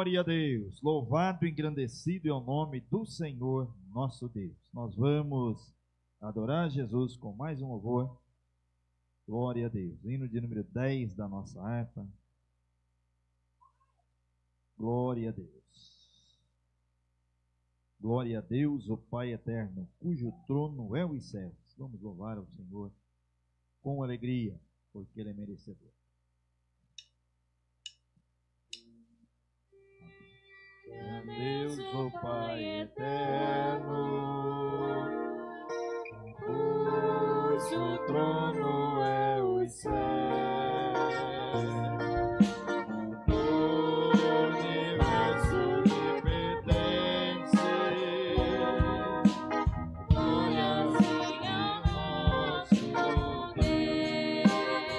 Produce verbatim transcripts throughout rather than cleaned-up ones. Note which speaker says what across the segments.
Speaker 1: Glória a Deus, louvado e engrandecido é o nome do Senhor nosso Deus. Nós vamos adorar Jesus com mais um louvor. Glória a Deus. Hino de número dez da nossa harpa. Glória a Deus. Glória a Deus, o Pai eterno, cujo trono é os céus. Vamos louvar ao Senhor com alegria, porque Ele é merecedor. A Deus, o Pai eterno, cujo trono é os céus, do universo lhe pertence, glória seja nosso Deus.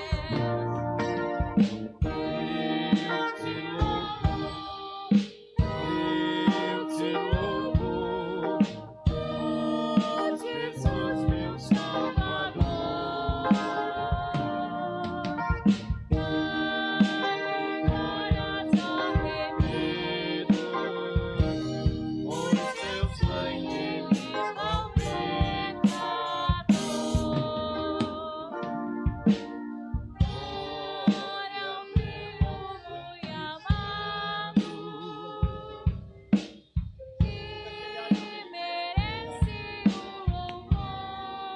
Speaker 1: Eu te louvo, eu te louvo, ó Jesus, meu Salvador. Glórias ao remidos, pois teu sangue limpa o pecador. Glória ao Filho muito amado, que merece o louvor.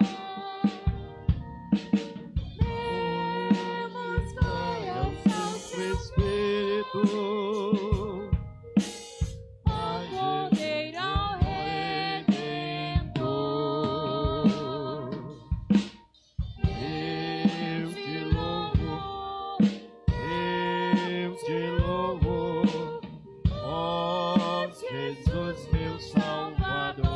Speaker 1: Demos glória ao Santo Espírito, ao Cordeiro, ao Redentor. Eu te louvo, eu te louvo, ó Jesus, meu Salvador.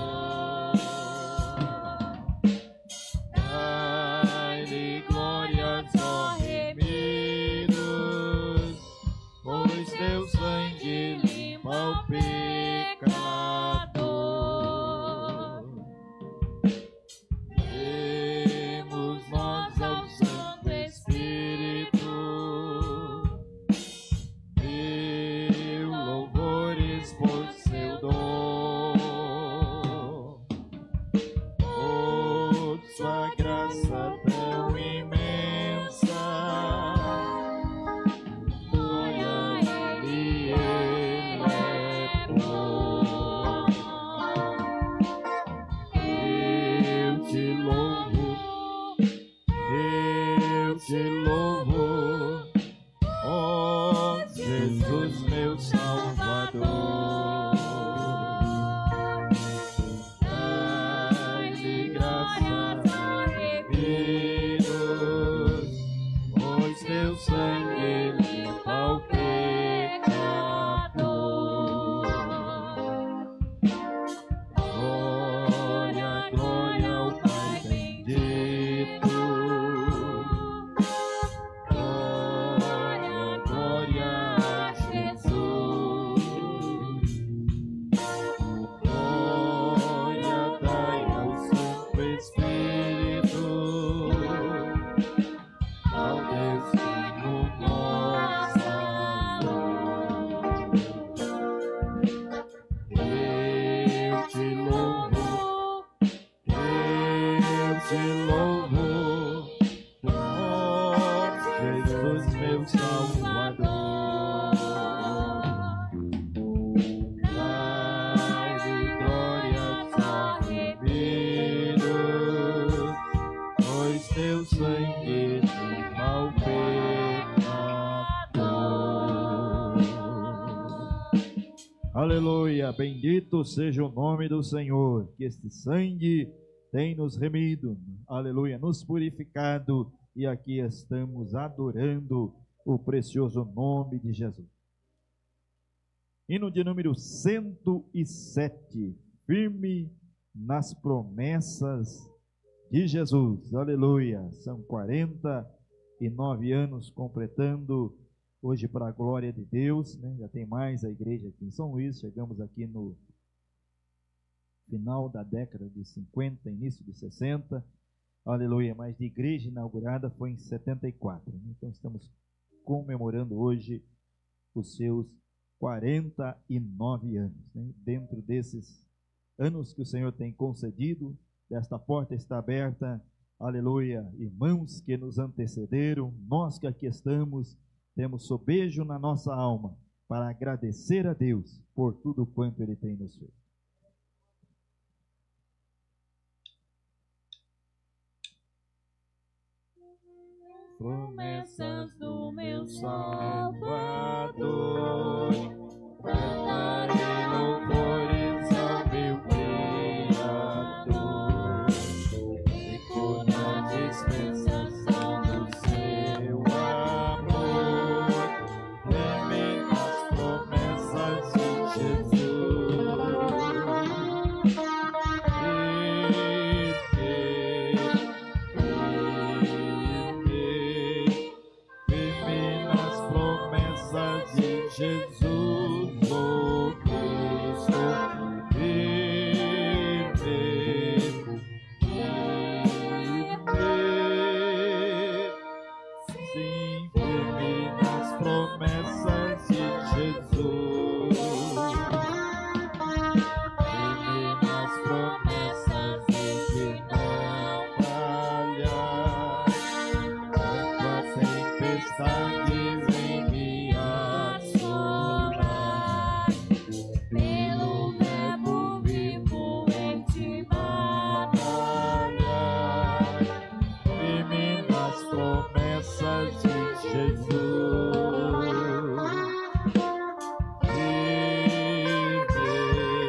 Speaker 1: Dai-lhe glórias, ó remidos, pois teu sangue limpa o pecador. Demos nós ao Santo Espírito mil louvores por seu dom, por sua graça tão imensa. Glória a Ele, Ele é bom. Eu te louvo, eu te louvo, ó Jesus, meu Salvador. Dai-lhe graças a remidos, pois teu sangue limpa o pecador. Glória, glória ao Pai bendito. Glória, glória a Jesus. Glória dai ao Santo Espírito, ao Deus Filho nosso amor. Eu te louvo, eu te louvo, ó Jesus, meu Salvador. Dai-lhe glórias, ó remidos, pois teu sangue limpa o pecador. Aleluia, bendito seja o nome do Senhor, que este sangue tem nos remido, aleluia, nos purificado, e aqui estamos adorando o precioso nome de Jesus. Hino de número cento e sete, firme nas promessas de Jesus, aleluia. São quarenta e nove anos completando hoje para a glória de Deus, né? Já tem mais a igreja aqui em São Luís, chegamos aqui no final da década de cinquenta, início de sessenta, aleluia, mas de igreja inaugurada foi em setenta e quatro, né? Então estamos comemorando hoje os seus quarenta e nove anos. Né? Dentro desses anos que o Senhor tem concedido, desta porta está aberta, aleluia, irmãos que nos antecederam, nós que aqui estamos, temos sobejo na nossa alma para agradecer a Deus por tudo quanto Ele tem nos feito.
Speaker 2: Promessas do meu Salvador, cantarei louvores ao meu Criador, e por a dispensação do seu amor, teme as promessas de Jesus. Jesus, o Cristo, vive, vive, sim, vive nas promessas de Jesus, vive nas promessas de que não falhar, quando a tempestade vem me pelo verbo vivo em ti batalhar, firme nas promessas de Jesus. Vive,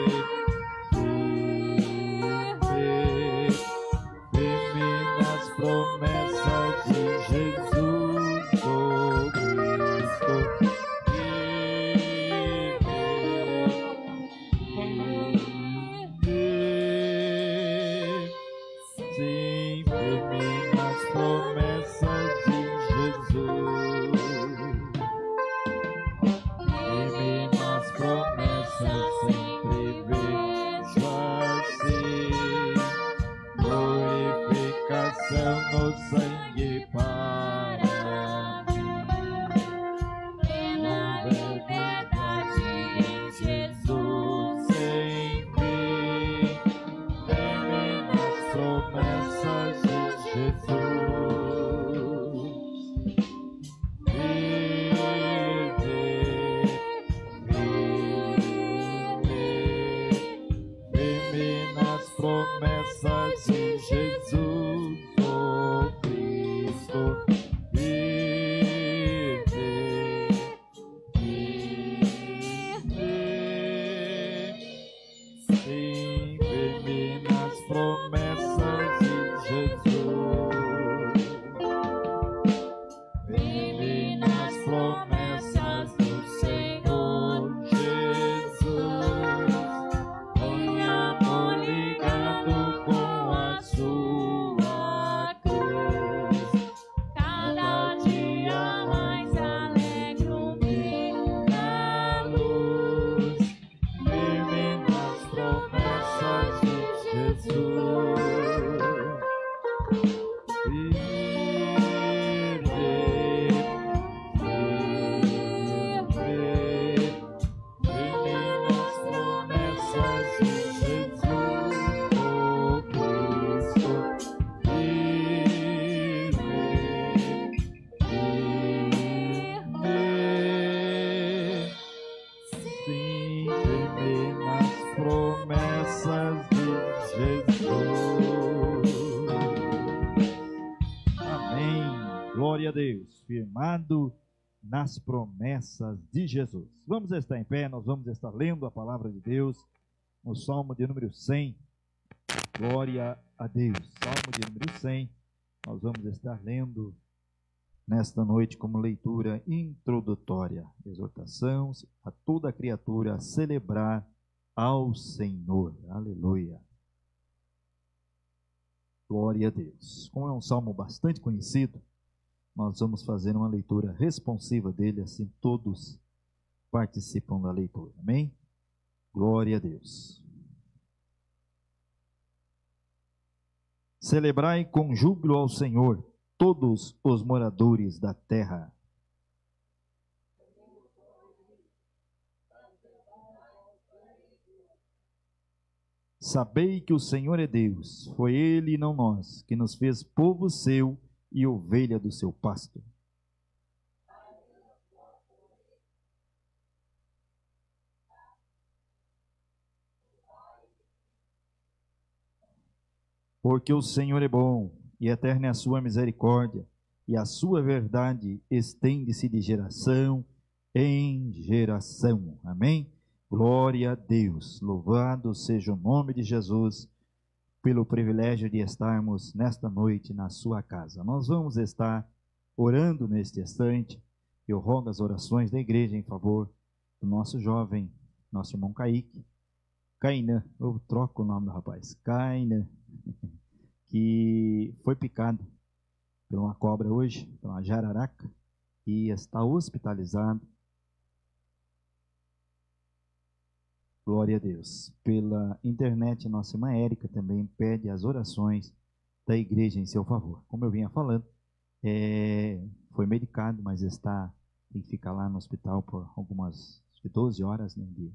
Speaker 2: vive, firme nas promessas de Jesus, oh Cristo. Sim, firme nas promessas de Jesus, firme nas promessas sempre vejo assim, glorificação no sangue para mim, pela liberdade em Jesus sem fim, firme nas promessas de Jesus. Vive, vive, firme nas promessas de Jesus, oh Cristo. Vive, vive, sim, firme nas promessas de Jesus, firme nas promessas do Senhor Jesus, em amor ligado com a sua cruz, cada dia mais alegro-me na luz, firme nas promessas de Jesus. Vive, vive, firme nas promessas de Jesus, oh Cristo. Vive, vive, sim, firme nas promessas de Jesus. Amém. Glória a Deus. Firmado nas promessas de Jesus. Vamos estar em pé, nós vamos estar lendo a palavra de Deus no Salmo de número cem. Glória a Deus. Salmo de número cem. Nós vamos estar lendo nesta noite como leitura introdutória. Exortação a toda criatura a celebrar ao Senhor. Aleluia. Glória a Deus. Como é um salmo bastante conhecido, nós vamos fazer uma leitura responsiva dele, assim todos participam da leitura. Amém? Glória a Deus. Celebrai com júbilo ao Senhor todos os moradores da terra.
Speaker 1: Sabei que o Senhor é Deus, foi Ele e não nós, que nos fez povo seu e ovelha do seu pasto. Porque o Senhor é bom, e eterna é a sua misericórdia, e a sua verdade estende-se de geração em geração. Amém? Glória a Deus. Louvado seja o nome de Jesus, pelo privilégio de estarmos nesta noite na sua casa. Nós vamos estar orando neste instante. Eu rogo as orações da igreja em favor do nosso jovem, nosso irmão Kaique. Cainan, eu troco o nome do rapaz. Cainan, que foi picado por uma cobra hoje, por uma jararaca, e está hospitalizado. Glória a Deus. Pela internet, nossa irmã Érica também pede as orações da igreja em seu favor. Como eu vinha falando, é, foi medicado, mas está, tem que ficar lá no hospital por algumas, acho que doze horas, né, de,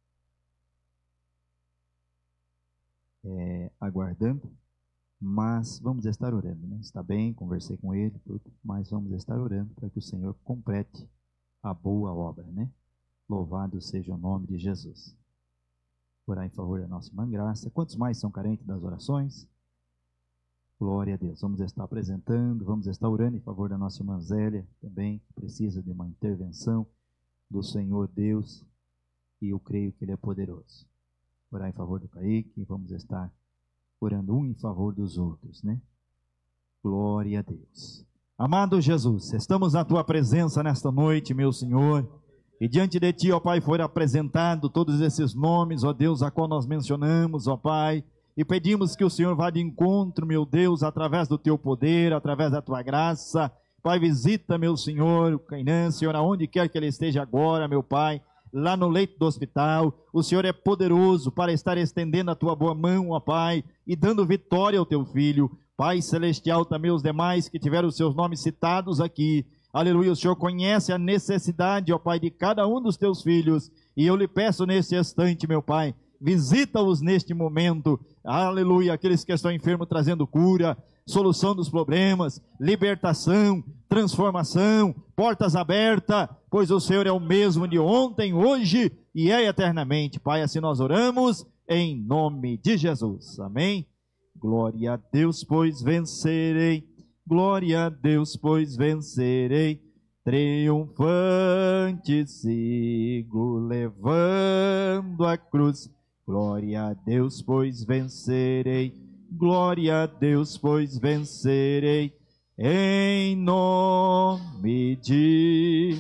Speaker 1: é, aguardando. Mas vamos estar orando, né? Está bem, conversei com ele, tudo, mas vamos estar orando para que o Senhor complete a boa obra, né? Louvado seja o nome de Jesus. Orar em favor da nossa irmã Graça. Quantos mais são carentes das orações? Glória a Deus. Vamos estar apresentando, vamos estar orando em favor da nossa irmã Zélia, também, que precisa de uma intervenção do Senhor Deus, e eu creio que Ele é poderoso. Orar em favor do Kaique, vamos estar orando um em favor dos outros, né? Glória a Deus. Amado Jesus, estamos na Tua presença nesta noite, meu Senhor, e diante de Ti, ó Pai, foram apresentados todos esses nomes, ó Deus, a qual nós mencionamos, ó Pai, e pedimos que o Senhor vá de encontro, meu Deus, através do Teu poder, através da Tua graça. Pai, visita, meu Senhor, o Cainan, Senhor, aonde quer que ele esteja agora, meu Pai, lá no leito do hospital. O Senhor é poderoso para estar estendendo a Tua boa mão, ó Pai, e dando vitória ao Teu Filho. Pai celestial, também os demais que tiveram os seus nomes citados aqui. Aleluia, o Senhor conhece a necessidade, ó Pai, de cada um dos Teus filhos. E eu lhe peço nesse instante, meu Pai, visita-os neste momento. Aleluia, aqueles que estão enfermos trazendo cura, solução dos problemas, libertação, transformação, portas abertas, pois o Senhor é o mesmo de ontem, hoje e é eternamente. Pai, assim nós oramos em nome de Jesus. Amém? Glória a Deus, pois vencerei. Glória a Deus, pois vencerei. Triunfante sigo levando a cruz. Glória a Deus, pois vencerei. Glória a Deus, pois vencerei. Em nome de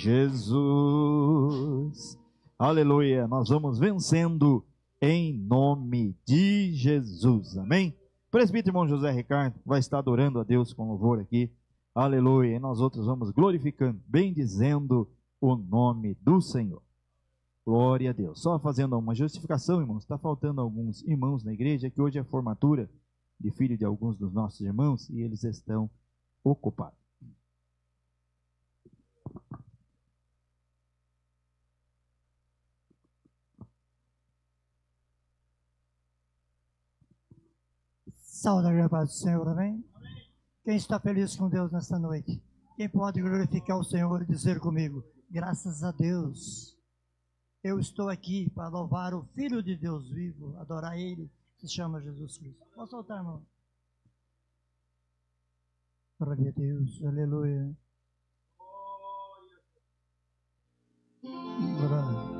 Speaker 1: Jesus. Aleluia. Nós vamos vencendo em nome de Jesus. Amém? Presbítero irmão José Ricardo vai estar adorando a Deus com louvor aqui. Aleluia. E nós outros vamos glorificando, bendizendo o nome do Senhor. Glória a Deus. Só fazendo uma justificação, irmãos, está faltando alguns irmãos na igreja, que hoje é formatura de filho de alguns dos nossos irmãos, e eles estão ocupados.
Speaker 3: Saúde a paz do Senhor, amém? Amém? Quem está feliz com Deus nesta noite? Quem pode glorificar o Senhor e dizer comigo, graças a Deus, eu estou aqui para louvar o Filho de Deus vivo, adorar Ele, que se chama Jesus Cristo. Posso soltar, irmão? Glória a Deus, aleluia. Glória.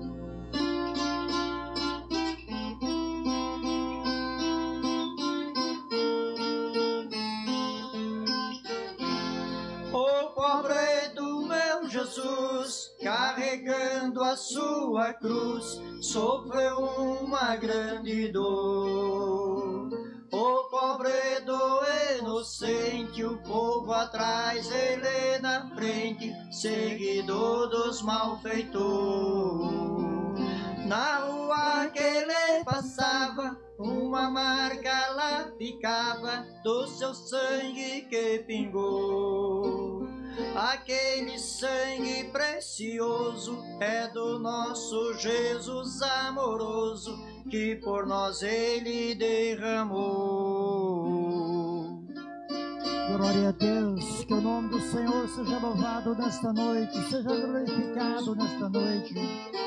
Speaker 4: Jesus, carregando a sua cruz, sofreu uma grande dor. O pobre do inocente, o povo atrás, ele na frente, seguidor dos malfeitores. Na rua que ele passava, uma marca lá ficava do seu sangue que pingou. Aquele sangue precioso é do nosso Jesus amoroso, que por nós ele derramou.
Speaker 3: Glória a Deus, que o nome do Senhor seja louvado nesta noite, seja glorificado nesta noite.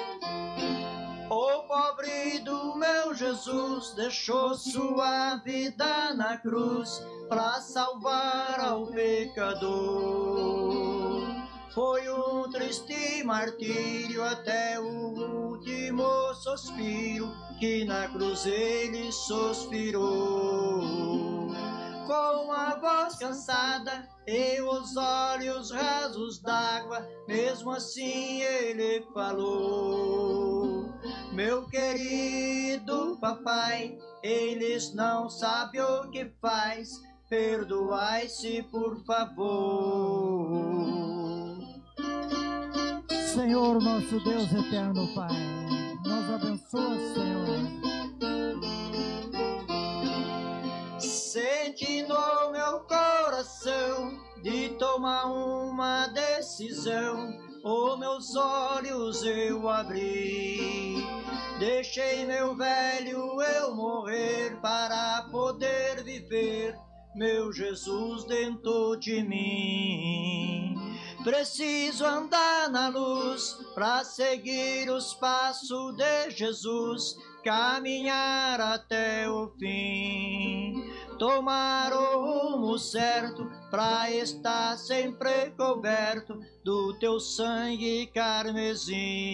Speaker 4: O pobre do meu Jesus deixou sua vida na cruz para salvar ao pecador. Foi um triste martírio até o último suspiro, que na cruz ele suspirou. Com a voz cansada e os olhos rasos d'água, mesmo assim ele falou: meu querido papai, eles não sabem o que faz, perdoai-se por favor.
Speaker 3: Senhor, nosso Deus eterno Pai, nos abençoa, Senhor.
Speaker 4: Sente no meu coração de tomar uma decisão, os meus olhos eu abri. Deixei meu velho eu morrer para poder viver, meu Jesus dentro de mim. Preciso andar na luz para seguir os passos de Jesus, caminhar até o fim, tomar o rumo certo para estar sempre coberto do teu sangue carmesim.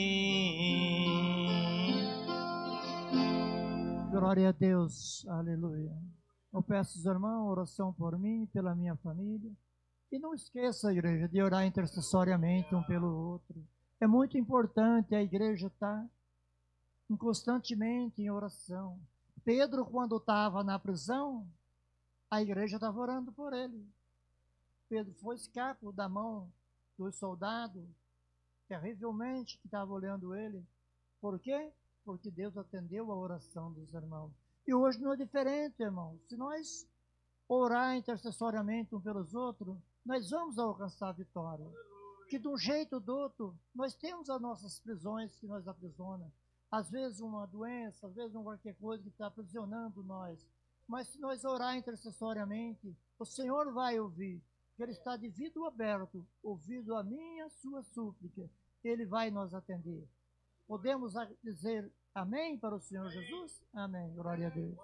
Speaker 3: Glória a Deus, aleluia. Eu peço aos irmãos oração por mim, pela minha família. E não esqueça, igreja, de orar intercessoriamente um pelo outro. É muito importante a igreja estar constantemente em oração. Pedro, quando estava na prisão, a igreja estava orando por ele. Pedro foi escapo da mão dos soldados, terrivelmente, que estavam olhando ele. Por quê? Porque Deus atendeu a oração dos irmãos. E hoje não é diferente, irmãos. Se nós orar intercessoriamente um pelos outros, nós vamos alcançar a vitória. Que de um jeito ou do outro, nós temos as nossas prisões que nos aprisionam. Às vezes uma doença, às vezes uma qualquer coisa que está aprisionando nós. Mas se nós orar intercessoriamente, o Senhor vai ouvir. Ele está de vidro aberto, ouvindo a minha, a sua súplica. Ele vai nos atender. Podemos dizer amém para o Senhor Jesus? Amém. Glória a Deus.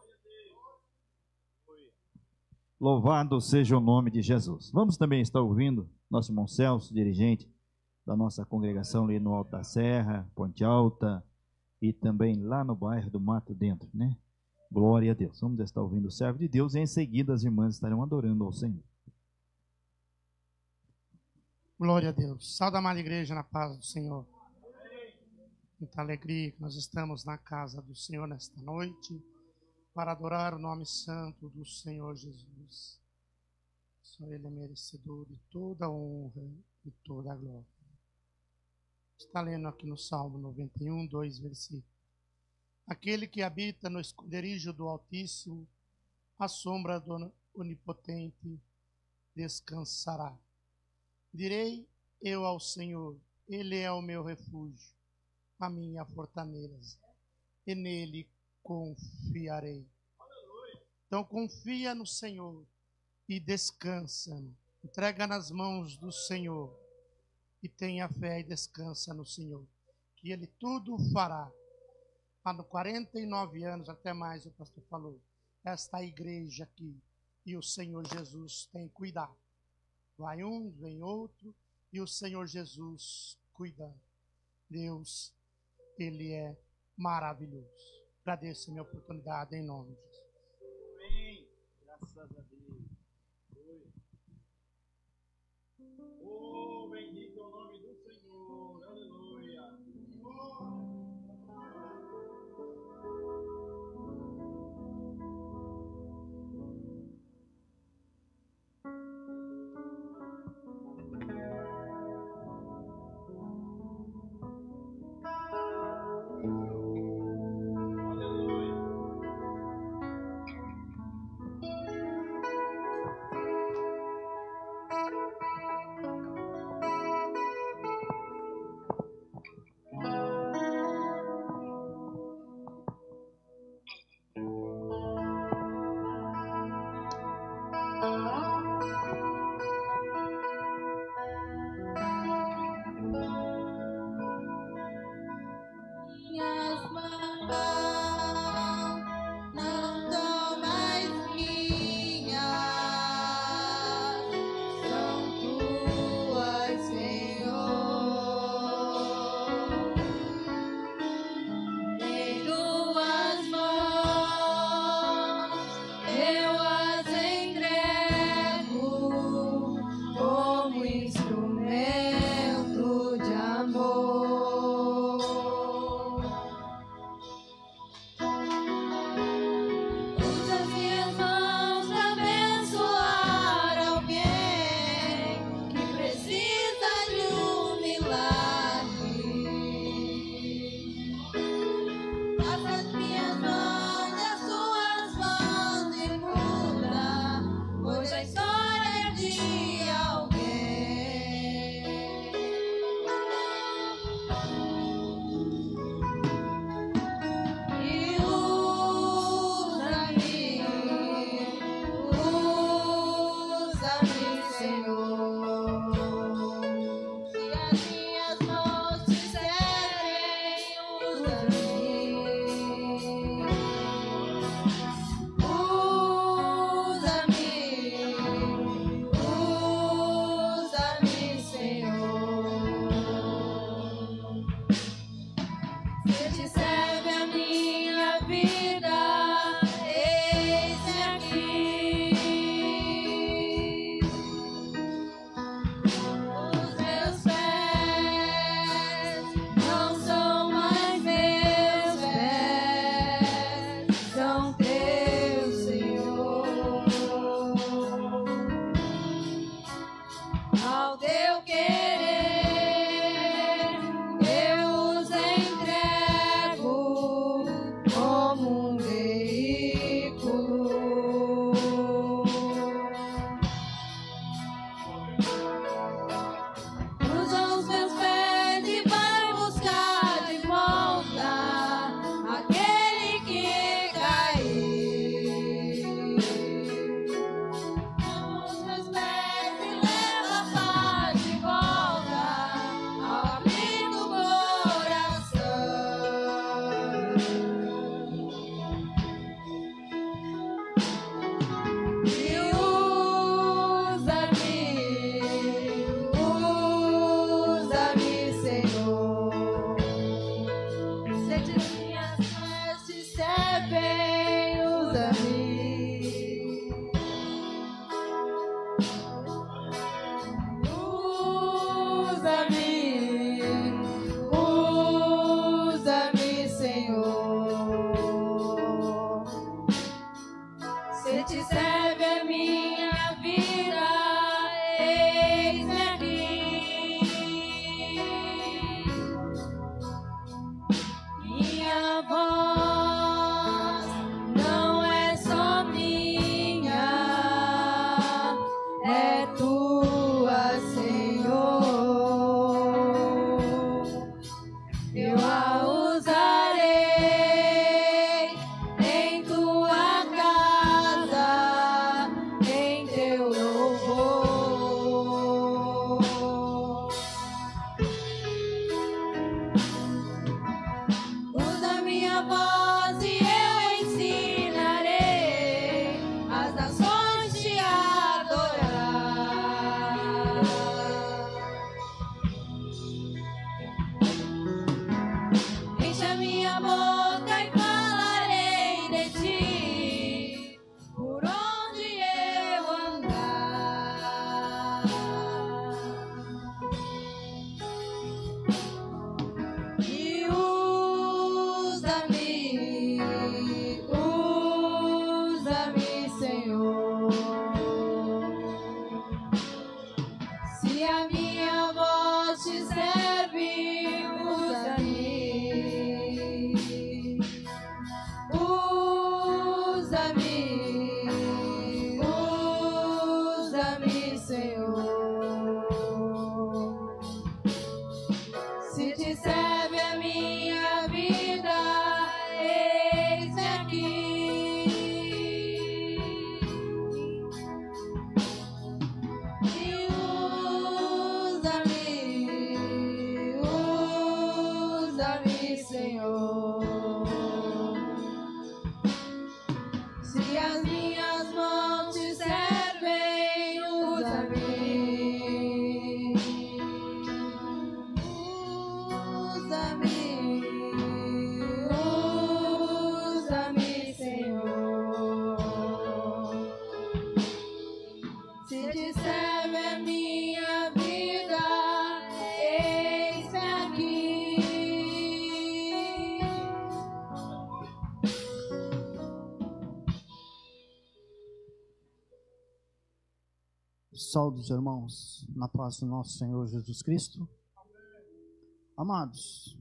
Speaker 2: Louvado seja o nome de Jesus. Vamos também estar ouvindo nosso irmão Celso, dirigente da nossa congregação ali no Alto da Serra, Ponte Alta, e também lá no bairro do Mato Dentro, né? Glória a Deus. Vamos estar ouvindo o servo de Deus e em seguida as irmãs estarão adorando ao Senhor.
Speaker 5: Glória a Deus. Salve a amada igreja na paz do Senhor. Muita alegria que nós estamos na casa do Senhor nesta noite para adorar o nome santo do Senhor Jesus. Só Ele é merecedor de toda a honra e toda a glória. Está lendo aqui no Salmo noventa e um, dois versículos. Aquele que habita no esconderijo do Altíssimo, à sombra do Onipotente, descansará. Direi eu ao Senhor, Ele é o meu refúgio, a minha fortaleza, e nele confiarei. Então confia no Senhor e descansa. Entrega nas mãos do Senhor e tenha fé e descansa no Senhor, que Ele tudo fará. Há quarenta e nove anos, até mais, o pastor falou, esta igreja aqui, e o Senhor Jesus tem cuidado. Vai um, vem outro, e o Senhor Jesus cuidando. Deus, Ele é maravilhoso. Agradeço a minha oportunidade em nome de Jesus.
Speaker 1: Amém. Graças a Deus. Oh, bendito é o nome do Senhor. Aleluia. Oh.
Speaker 6: te serve a minha vida, eis-me aqui. E usa-me, usa-me, Senhor. Se as minhas mãos te servem, usa-me.
Speaker 7: Saúde os irmãos, na paz do nosso Senhor Jesus Cristo. Amados,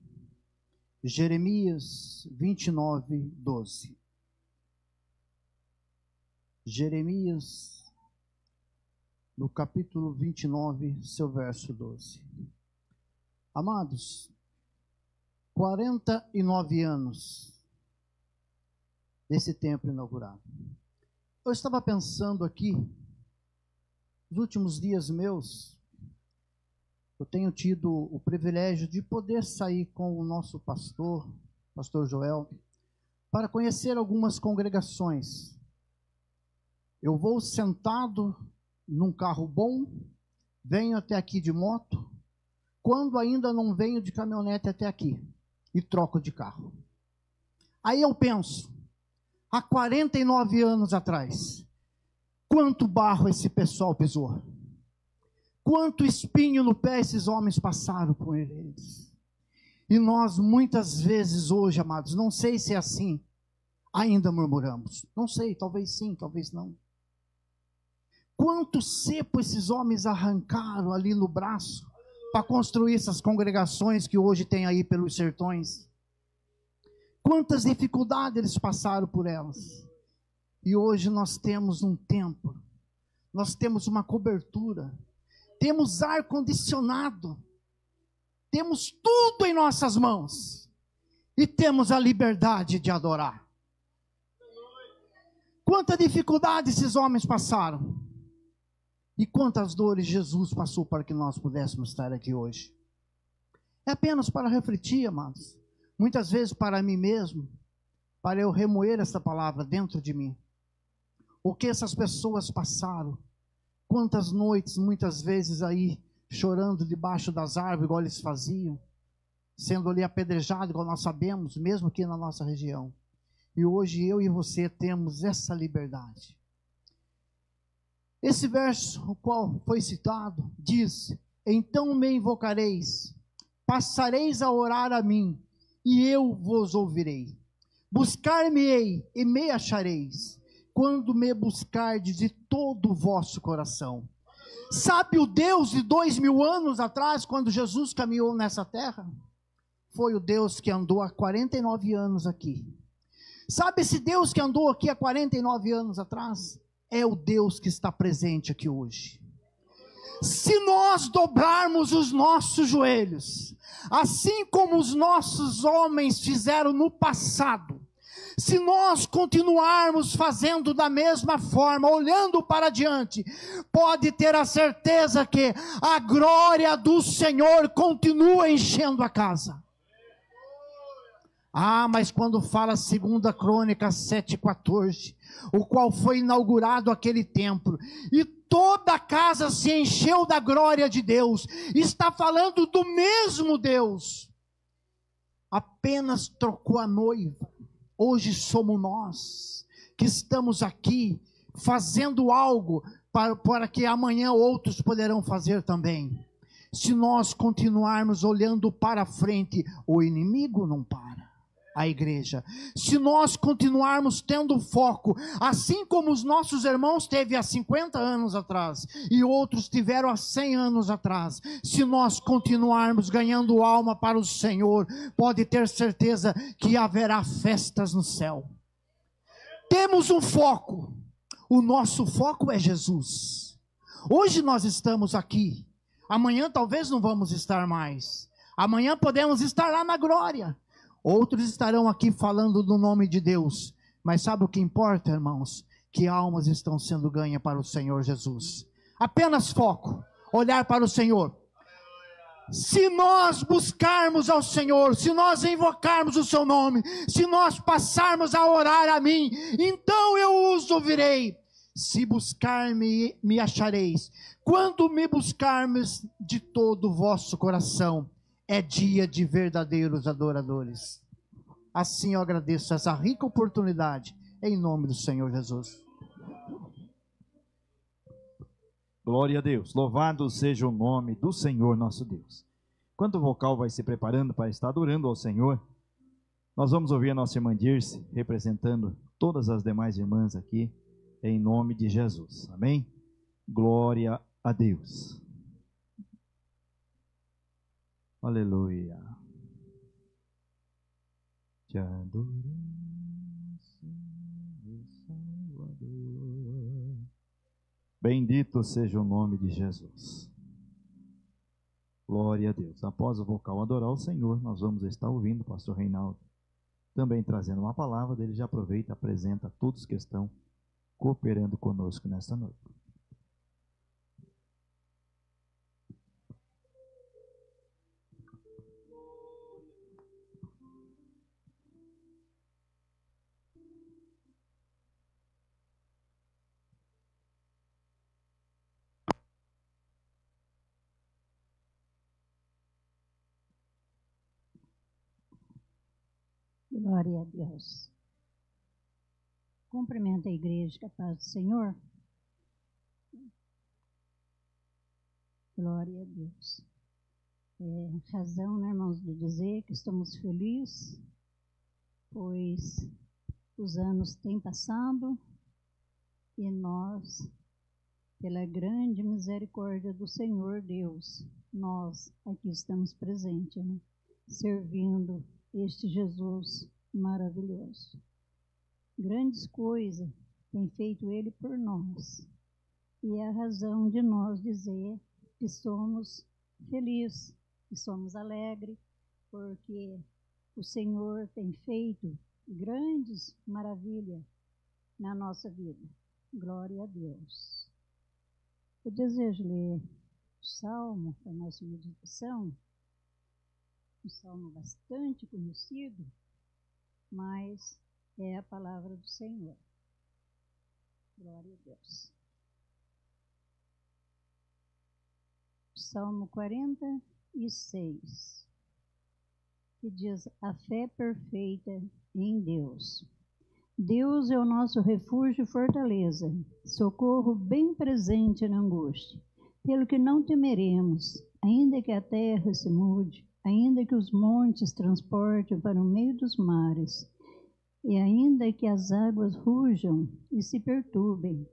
Speaker 7: Jeremias vinte e nove, doze. Jeremias, no capítulo vinte e nove, seu verso doze. Amados, quarenta e nove anos desse templo inaugurado. Eu estava pensando aqui, nos últimos dias meus, eu tenho tido o privilégio de poder sair com o nosso pastor, pastor Joel, para conhecer algumas congregações. Eu vou sentado num carro bom, venho até aqui de moto, quando ainda não venho de caminhonete até aqui, e troco de carro. Aí eu penso, há quarenta e nove anos atrás, quanto barro esse pessoal pisou. Quanto espinho no pé esses homens passaram por eles. E nós muitas vezes hoje, amados, não sei se é assim, ainda murmuramos. Não sei, talvez sim, talvez não. Quanto cepo esses homens arrancaram ali no braço para construir essas congregações que hoje tem aí pelos sertões. Quantas dificuldades eles passaram por elas. E hoje nós temos um templo, nós temos uma cobertura, temos ar-condicionado, temos tudo em nossas mãos e temos a liberdade de adorar. Quanta dificuldade esses homens passaram e quantas dores Jesus passou para que nós pudéssemos estar aqui hoje. É apenas para refletir, amados, muitas vezes para mim mesmo, para eu remoer essa palavra dentro de mim. O que essas pessoas passaram, quantas noites, muitas vezes aí, chorando debaixo das árvores, igual eles faziam, sendo ali apedrejados, igual nós sabemos, mesmo aqui na nossa região. E hoje eu e você temos essa liberdade. Esse verso, o qual foi citado, diz: então me invocareis, passareis a orar a mim, e eu vos ouvirei. Buscar-me-ei e me achareis, quando me buscardes de todo o vosso coração. Sabe o Deus de dois mil anos atrás, quando Jesus caminhou nessa terra? Foi o Deus que andou há quarenta e nove anos aqui. Sabe esse Deus que andou aqui há quarenta e nove anos atrás? É o Deus que está presente aqui hoje. Se nós dobrarmos os nossos joelhos, assim como os nossos homens fizeram no passado, se nós continuarmos fazendo da mesma forma, olhando para diante, pode ter a certeza que a glória do Senhor continua enchendo a casa. Ah, mas quando fala segunda Crônicas sete, quatorze, o qual foi inaugurado aquele templo, e toda a casa se encheu da glória de Deus, está falando do mesmo Deus, apenas trocou a noiva. Hoje somos nós que estamos aqui fazendo algo para, para que amanhã outros poderão fazer também. Se nós continuarmos olhando para frente, o inimigo não para. A igreja. Se nós continuarmos tendo foco, assim como os nossos irmãos teve há cinquenta anos atrás e outros tiveram há cem anos atrás, se nós continuarmos ganhando alma para o Senhor, pode ter certeza que haverá festas no céu. Temos um foco. O nosso foco é Jesus. Hoje nós estamos aqui. Amanhã talvez não vamos estar mais. Amanhã podemos estar lá na glória. Outros estarão aqui falando do nome de Deus. Mas sabe o que importa, irmãos? Que almas estão sendo ganhas para o Senhor Jesus. Apenas foco, olhar para o Senhor. Se nós buscarmos ao Senhor, se nós invocarmos o seu nome, se nós passarmos a orar a mim, então eu os ouvirei. Se buscar-me, me achareis. Quando me buscarmos de todo o vosso coração, é dia de verdadeiros adoradores. Assim eu agradeço essa rica oportunidade, em nome do Senhor Jesus.
Speaker 1: Glória a Deus, louvado seja o nome do Senhor nosso Deus. Enquanto o vocal vai se preparando para estar adorando ao Senhor, nós vamos ouvir a nossa irmã Dirce, representando todas as demais irmãs aqui, em nome de Jesus, amém? Glória a Deus. Aleluia. Te adoramos, Senhor Salvador. Bendito seja o nome de Jesus. Glória a Deus. Após o vocal adorar o Senhor, nós vamos estar ouvindo o pastor Reinaldo também trazendo uma palavra dele. Já aproveita e apresenta a todos que estão cooperando conosco nesta noite.
Speaker 8: Glória a Deus. Cumprimento a igreja, que a paz do Senhor. Glória a Deus. É razão, né, irmãos, de dizer que estamos felizes, pois os anos têm passado e nós, pela grande misericórdia do Senhor Deus, nós aqui estamos presentes, né, servindo este Jesus maravilhoso. Grandes coisas tem feito Ele por nós. E é a razão de nós dizer que somos felizes, que somos alegres, porque o Senhor tem feito grandes maravilhas na nossa vida. Glória a Deus. Eu desejo ler o Salmo para a nossa meditação. Um salmo bastante conhecido, mas é a palavra do Senhor. Glória a Deus. Salmo quarenta e seis, que diz: a fé perfeita em Deus. Deus é o nosso refúgio e fortaleza, socorro bem presente na angústia. Pelo que não temeremos, ainda que a terra se mude, ainda que os montes transportem para o meio dos mares, e ainda que as águas rujam e se perturbem,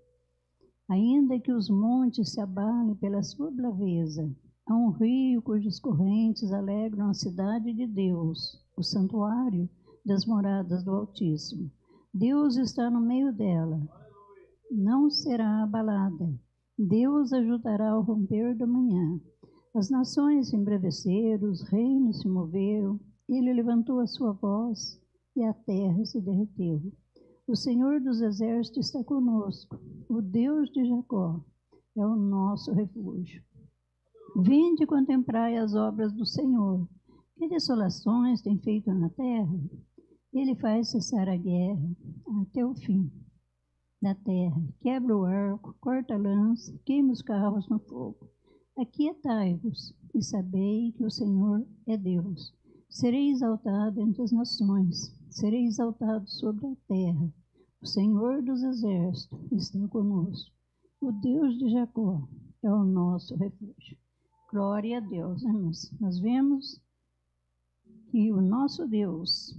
Speaker 8: ainda que os montes se abalem pela sua braveza, há um rio cujas correntes alegram a cidade de Deus, o santuário das moradas do Altíssimo. Deus está no meio dela, não será abalada. Deus ajudará ao romper da manhã. As nações se embraveceram, os reinos se moveram, ele levantou a sua voz e a terra se derreteu. O Senhor dos exércitos está conosco, o Deus de Jacó é o nosso refúgio. Vinde e contemplai as obras do Senhor, que desolações tem feito na terra. Ele faz cessar a guerra até o fim da terra, quebra o arco, corta a lança, queima os carros no fogo. Aquietai-vos e sabei que o Senhor é Deus. Serei exaltado entre as nações, serei exaltado sobre a terra. O Senhor dos exércitos está conosco. O Deus de Jacó é o nosso refúgio. Glória a Deus, irmãos. Nós vemos que o nosso Deus,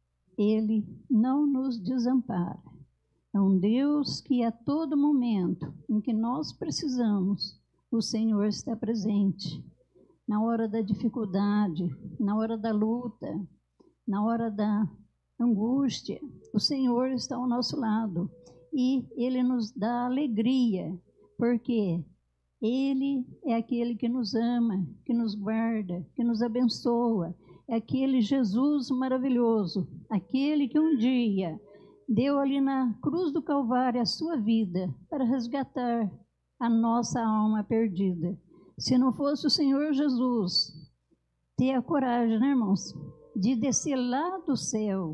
Speaker 8: Ele não nos desampara. É um Deus que a todo momento em que nós precisamos, o Senhor está presente. Na hora da dificuldade, na hora da luta, na hora da angústia, o Senhor está ao nosso lado. E Ele nos dá alegria, porque Ele é aquele que nos ama, que nos guarda, que nos abençoa. É aquele Jesus maravilhoso, aquele que um dia deu ali na cruz do Calvário a sua vida para resgatar a nossa alma perdida. Se não fosse o Senhor Jesus ter a coragem, né, irmãos, de descer lá do céu,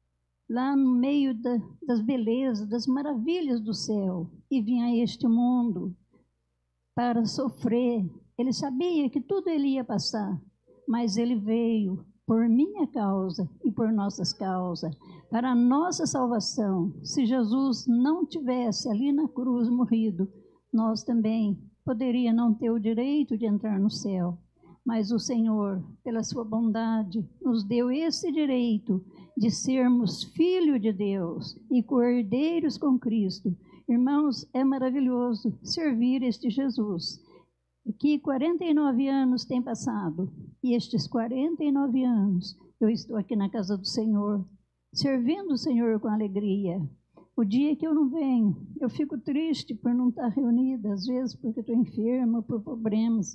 Speaker 8: lá no meio da, das belezas, das maravilhas do céu, e vir a este mundo para sofrer. Ele sabia que tudo ele ia passar, mas ele veio por minha causa e por nossas causas, para a nossa salvação. Se Jesus não tivesse ali na cruz morrido, nós também poderia não ter o direito de entrar no céu. Mas o Senhor, pela sua bondade, nos deu esse direito de sermos filhos de Deus e cordeiros com Cristo. Irmãos, é maravilhoso servir este Jesus, que quarenta e nove anos tem passado, e estes quarenta e nove anos eu estou aqui na casa do Senhor, servindo o Senhor com alegria. O dia que eu não venho, eu fico triste por não estar reunida, às vezes porque estou enferma, por problemas.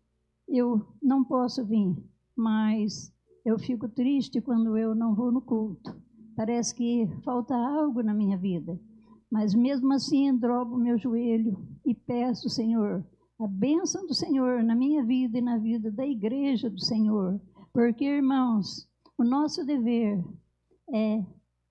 Speaker 8: Eu não posso vir, mas eu fico triste quando eu não vou no culto. Parece que falta algo na minha vida. Mas mesmo assim, dobro o meu joelho e peço, Senhor, a bênção do Senhor na minha vida e na vida da igreja do Senhor. Porque, irmãos, o nosso dever é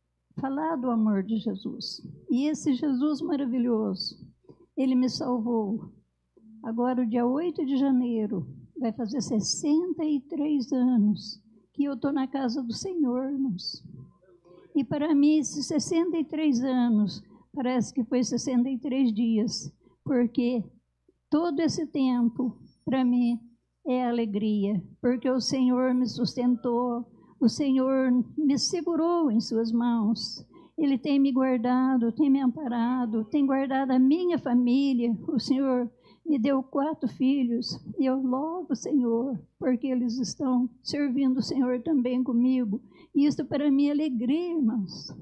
Speaker 8: falar do amor de Jesus. E esse Jesus maravilhoso, ele me salvou. Agora, o dia oito de janeiro, vai fazer sessenta e três anos que eu estou na casa do Senhor, irmãos. E para mim, esses sessenta e três anos, parece que foi sessenta e três dias, porque todo esse tempo, para mim, é alegria, porque o Senhor me sustentou, o Senhor me segurou em suas mãos. Ele tem me guardado, tem me amparado, tem guardado a minha família. O Senhor me deu quatro filhos e eu louvo o Senhor, porque eles estão servindo o Senhor também comigo. E isso para mim é alegria, irmãos.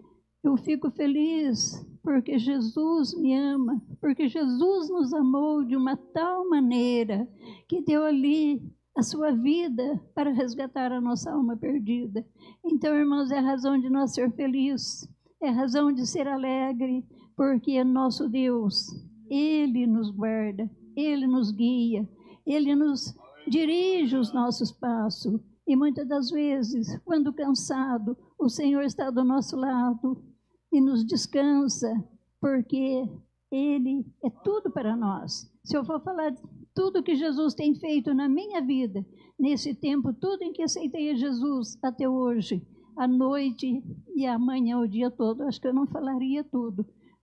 Speaker 8: Eu fico feliz porque Jesus me ama, porque Jesus nos amou de uma tal maneira que deu ali a sua vida para resgatar a nossa alma perdida. Então, irmãos, é a razão de nós ser felizes, é a razão de ser alegre, porque nosso Deus, Ele nos guarda, Ele nos guia, Ele nos dirige os nossos passos. E muitas das vezes, quando cansado, o Senhor está do nosso lado e nos descansa, porque Ele é tudo para nós. Se eu for falar tudo que Jesus tem feito na minha vida, nesse tempo, tudo em que aceitei a Jesus até hoje, à noite e amanhã, o dia todo, acho que eu não falaria tudo,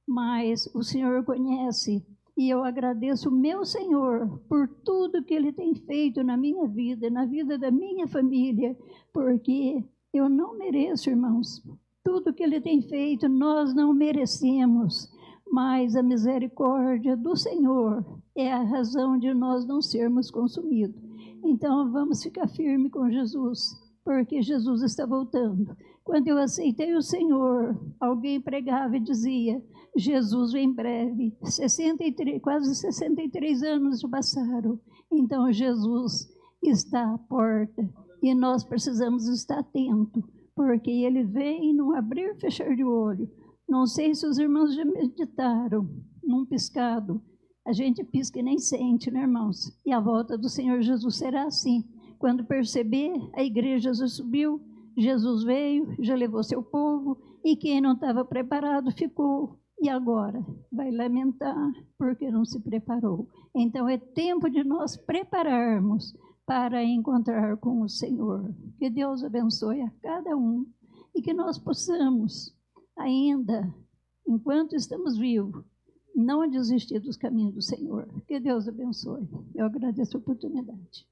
Speaker 8: mas o Senhor conhece. E eu agradeço o meu Senhor por tudo que Ele tem feito na minha vida, na vida da minha família, porque eu não mereço, irmãos. Tudo que Ele tem feito, nós não merecemos, mas a misericórdia do Senhor é a razão de nós não sermos consumidos. Então, vamos ficar firmes com Jesus, porque Jesus está voltando. Quando eu aceitei o Senhor, alguém pregava e dizia: Jesus vem breve. sessenta e três, quase sessenta e três anos já passaram. Então, Jesus está à porta e nós precisamos estar atentos, porque Ele vem num abrir e fechar de olho. Não sei se os irmãos já meditaram num piscado. A gente pisca e nem sente, né, irmãos? E a volta do Senhor Jesus será assim. Quando perceber, a igreja já subiu, Jesus veio, já levou seu povo, e quem não estava preparado ficou. E agora vai lamentar porque não se preparou. Então é tempo de nós prepararmos para encontrar com o Senhor. Que Deus abençoe a cada um e que nós possamos ainda, enquanto estamos vivos, não desistir dos caminhos do Senhor. Que Deus abençoe. Eu agradeço a oportunidade.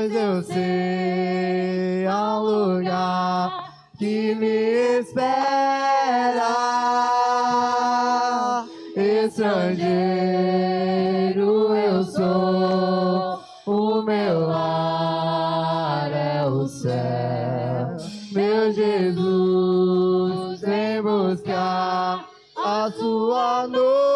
Speaker 9: pois eu sei há um lugar que me espera. Estrangeiro eu sou, o meu lar é o céu. Meu Jesus vem buscar a sua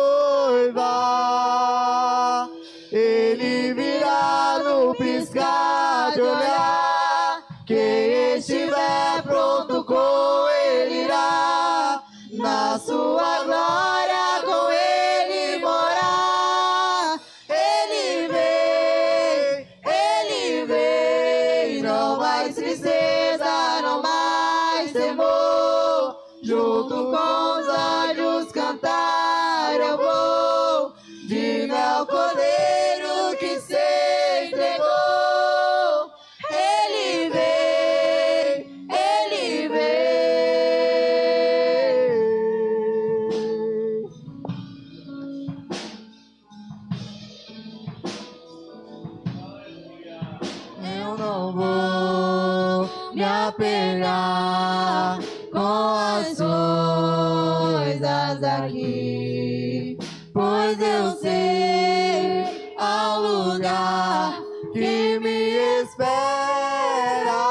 Speaker 9: noiva. Ele virá no piscar de olhar. Quem estiver pronto com ele irá. Na sua glória com ele morar. Ele vem, ele vem. Não mais tristeza, não mais temor. Junto com os anjos cantar eu vou. Diga ao Cordeiro que se entregou. Ele vem, ele vem. Eu não vou me apegar com as coisas daqui, pois eu sei há um lugar que me espera.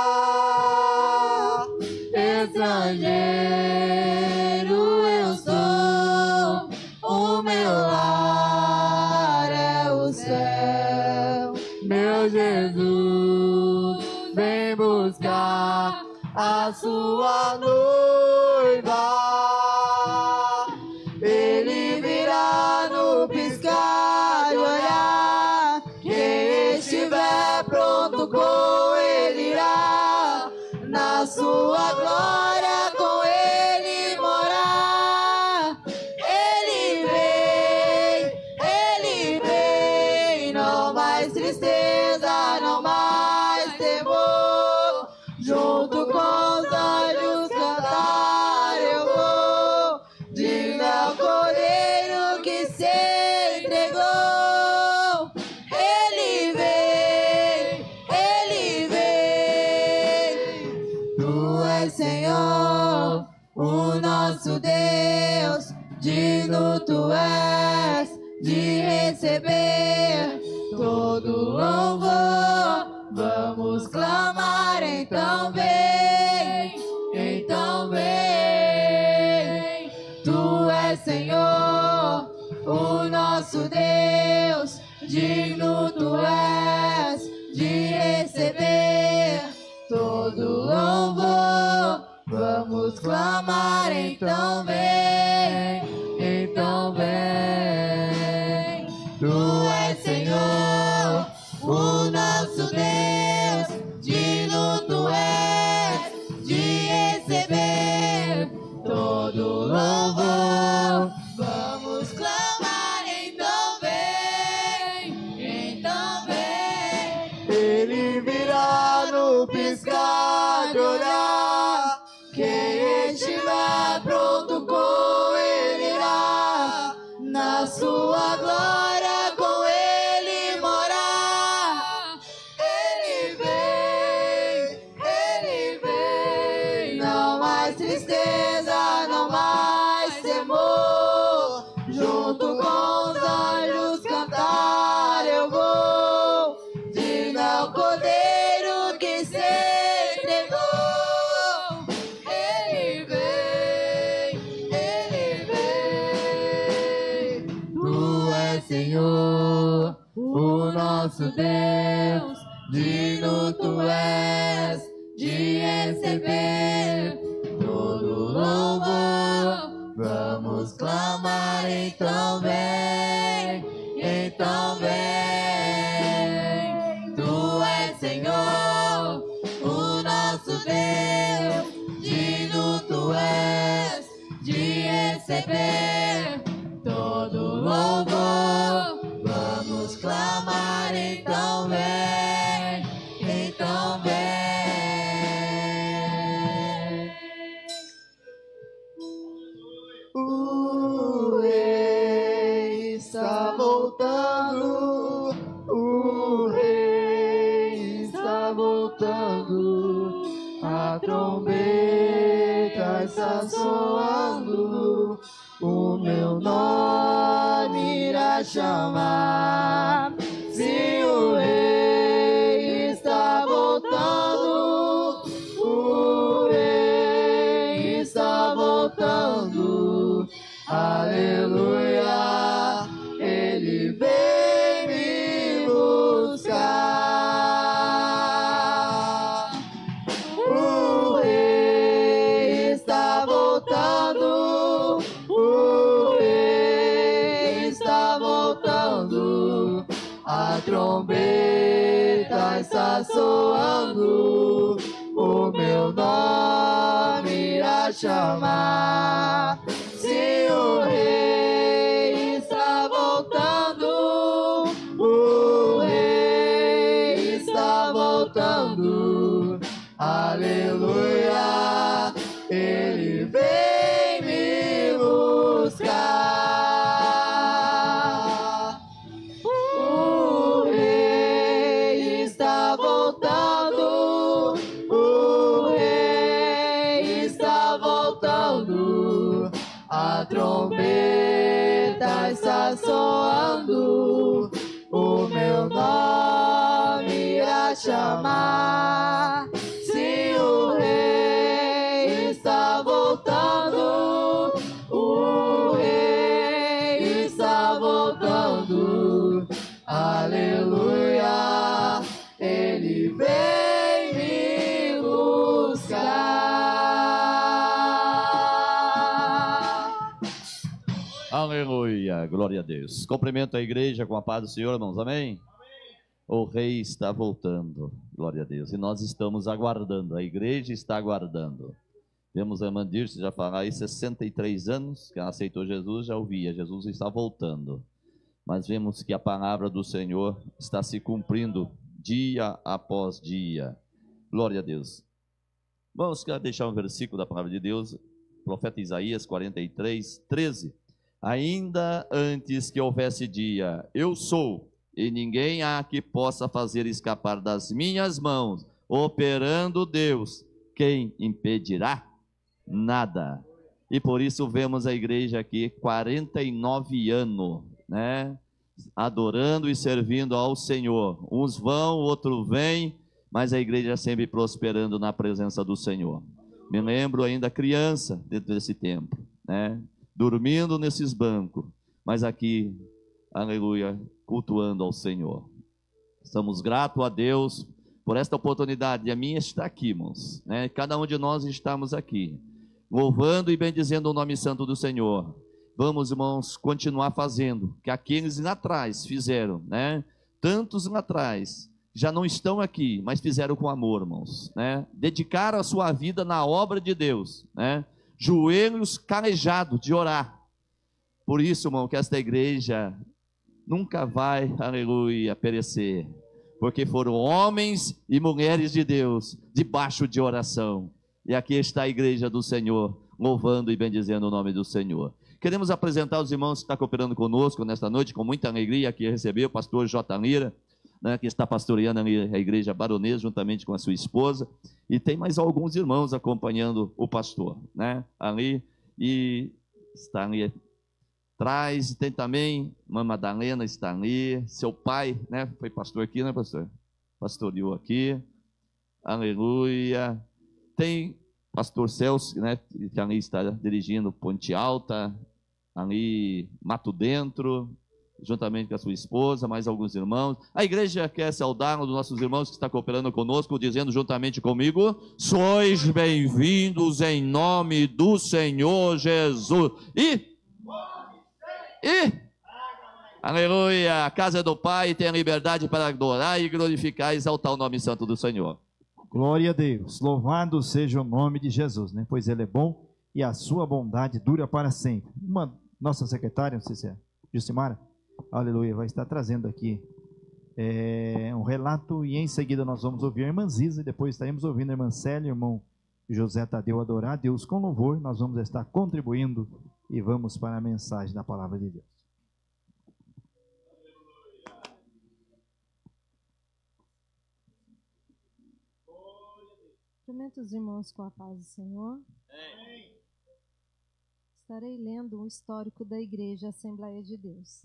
Speaker 9: Estrangeiro eu sou, o meu lar é o céu. Meu Jesus vem buscar a sua noiva. Ele virá no piscar de olhar. Quem estiver pronto com ele irá. Na sua glória com ele morar. Ele vem, ele vem. Não mais tristeza, não mais temor. Junto com os anjos cantar eu vou. Diga ao Cordeiro que se entregou. Ele vem, ele vem. Tu és Senhor, o nosso Deus. Digno tu és de receber todo louvor. Vamos clamar, então vem, então vem. Tu és Senhor, o nosso Deus. Digno tu és de receber todo louvor. Vamos clamar, então vem, então vem. Tu és Senhor, o nosso Deus. Digno tu és de receber todo louvor. Vamos clamar, então vem, então vem. Ele virá no piscar de olhar. Quem estiver pronto com ele irá. Na sua glória com ele morar. Ele vem, ele vem. Não mais tristeza, não mais temor. Junto com os anjos cantar eu vou. Diga ao Cordeiro que se entregou. Ele vem, ele vem. Tu és Senhor, o nosso Deus. Digno tu és de receber todo louvor. Vamos clamar, então vem, então vem. Tu és Senhor, o nosso Deus. Digno tu és de receber todo louvor. Vamos clamar, então vem, então vem. O rei está voltando, o rei a trombeta está soando, o meu nome irá chamar. Se o rei está voltando, o rei está voltando, aleluia, ele vem me buscar. O rei está voltando, o rei está voltando, a trombeta está soando, o meu nome irá chamar. Se o rei está voltando, o rei está voltando, aleluia, ele vem me buscar. O rei está voltando, o rei está voltando, a trombeta está soando, o meu nome irá chamar. Se o rei está voltando, o rei está voltando, aleluia, ele vem me buscar.
Speaker 10: Aleluia, glória a Deus. Cumprimento a igreja com a paz do Senhor, irmãos, amém? O rei está voltando, glória a Deus, e nós estamos aguardando, a igreja está aguardando. Vemos a irmã Dirce já falar aí, sessenta e três anos, que ela aceitou Jesus, já ouvia, Jesus está voltando. Mas vemos que a palavra do Senhor está se cumprindo dia após dia, glória a Deus. Vamos deixar um versículo da palavra de Deus, profeta Isaías quarenta e três, treze. Ainda antes que houvesse dia, eu sou, e ninguém há que possa fazer escapar das minhas mãos, operando Deus, quem impedirá? Nada. E por isso vemos a igreja aqui, quarenta e nove anos, né? Adorando e servindo ao Senhor. Uns vão, outros vêm, mas a igreja sempre prosperando na presença do Senhor. Me lembro ainda criança dentro desse tempo, né? Dormindo nesses bancos, mas aqui, aleluia, cultuando ao Senhor. Estamos gratos a Deus por esta oportunidade, e a minha está aqui, irmãos, né? Cada um de nós estamos aqui, louvando e bendizendo o nome santo do Senhor. Vamos, irmãos, continuar fazendo, que aqueles lá atrás fizeram, né? Tantos lá atrás, já não estão aqui, mas fizeram com amor, irmãos, né? Dedicaram a sua vida na obra de Deus, né? Joelhos calejados de orar. Por isso, irmão, que esta igreja nunca vai, aleluia, perecer, porque foram homens e mulheres de Deus, debaixo de oração, e aqui está a igreja do Senhor, louvando e bendizendo o nome do Senhor. Queremos apresentar os irmãos que estão cooperando conosco nesta noite, com muita alegria, aqui receber o pastor J. Lira, né, que está pastoreando ali a igreja baronesa, juntamente com a sua esposa, e tem mais alguns irmãos acompanhando o pastor, né, ali, e está ali atrás, tem também, Mãe Madalena está ali, seu pai, né, foi pastor aqui, né, pastor? Pastoreou aqui, aleluia. Tem pastor Celso, né, que ali está dirigindo Ponte Alta, ali Mato Dentro, juntamente com a sua esposa, mais alguns irmãos. A igreja quer saudar um dos nossos irmãos que está cooperando conosco, dizendo juntamente comigo: sois bem-vindos em nome do Senhor Jesus. E... E, aleluia, a casa do Pai tem a liberdade para adorar e glorificar e exaltar o nome santo do Senhor.
Speaker 1: Glória a Deus, louvado seja o nome de Jesus, né? Pois Ele é bom e a sua bondade dura para sempre. Uma, nossa secretária, não sei se é Jucimara, aleluia, vai estar trazendo aqui é, um relato, e em seguida nós vamos ouvir a irmã Ziza, e depois estaremos ouvindo a irmã Célia, irmão José Tadeu adorar a Deus com louvor. Nós vamos estar contribuindo e vamos para a mensagem da palavra de Deus.
Speaker 11: Cumprimento os irmãos com a paz do Senhor. Amém. Estarei lendo um histórico da Igreja Assembleia de Deus.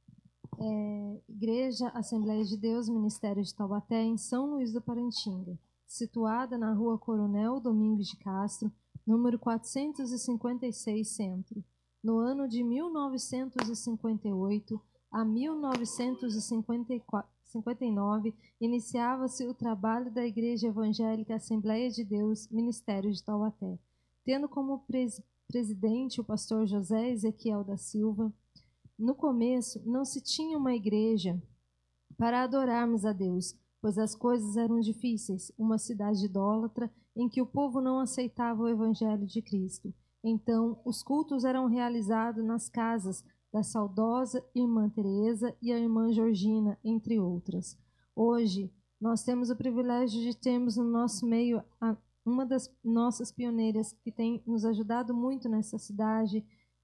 Speaker 11: É, Igreja Assembleia de Deus, Ministério de Taubaté, em São Luís do Parantinga, situada na Rua Coronel Domingos de Castro, número quatrocentos e cinquenta e seis, Centro. No ano de mil novecentos e cinquenta e oito a mil novecentos e cinquenta e nove, iniciava-se o trabalho da Igreja Evangélica Assembleia de Deus, Ministério de Taubaté, tendo como pres presidente o pastor José Ezequiel da Silva. No começo, não se tinha uma igreja para adorarmos a Deus, pois as coisas eram difíceis, uma cidade idólatra em que o povo não aceitava o Evangelho de Cristo. Então, os cultos eram realizados nas casas da saudosa irmã Teresa e a irmã Georgina, entre outras. Hoje, nós temos o privilégio de termos no nosso meio a, uma das nossas pioneiras que tem nos ajudado muito nessa cidade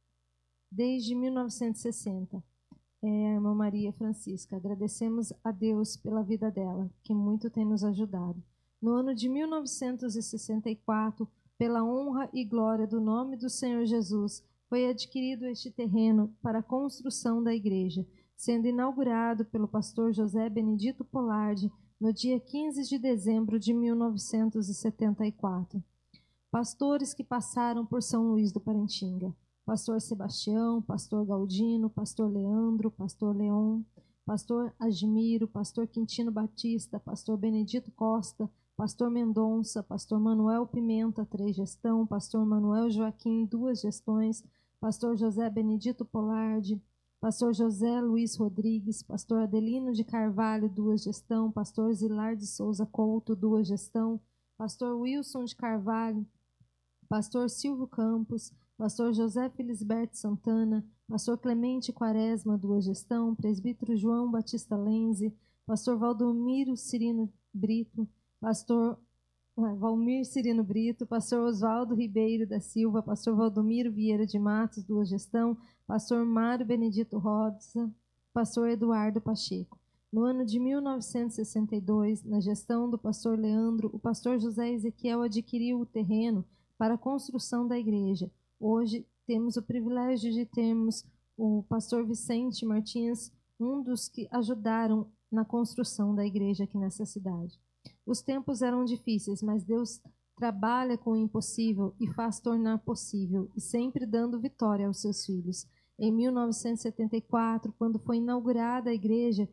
Speaker 11: desde mil novecentos e sessenta, é a irmã Maria Francisca. Agradecemos a Deus pela vida dela, que muito tem nos ajudado. No ano de mil novecentos e sessenta e quatro, pela honra e glória do nome do Senhor Jesus, foi adquirido este terreno para a construção da igreja, sendo inaugurado pelo pastor José Benedito Polardi no dia quinze de dezembro de mil novecentos e setenta e quatro. Pastores que passaram por São Luís do Parantinga: pastor Sebastião, pastor Galdino, pastor Leandro, pastor Leon, pastor Admiro, pastor Quintino Batista, pastor Benedito Costa, pastor Mendonça, pastor Manuel Pimenta, três gestão, pastor Manuel Joaquim, duas gestões, pastor José Benedito Polardi, pastor José Luiz Rodrigues, pastor Adelino de Carvalho, duas gestão, pastor Zilar de Souza Couto, duas gestão, pastor Wilson de Carvalho, pastor Silvio Campos, pastor José Felisberto Santana, pastor Clemente Quaresma, duas gestão, presbítero João Batista Lenze, pastor Valdomiro Cirino Brito, pastor Valmir Cirino Brito, pastor Oswaldo Ribeiro da Silva, pastor Valdomiro Vieira de Matos, duas gestão, pastor Mário Benedito Rosa, pastor Eduardo Pacheco. No ano de mil novecentos e sessenta e dois, na gestão do pastor Leandro, o pastor José Ezequiel adquiriu o terreno para a construção da igreja. Hoje temos o privilégio de termos o pastor Vicente Martins, um dos que ajudaram na construção da igreja aqui nessa cidade. Os tempos eram difíceis, mas Deus trabalha com o impossível e faz tornar possível, e sempre dando vitória aos seus filhos. Em mil novecentos e setenta e quatro, quando foi inaugurada a igreja,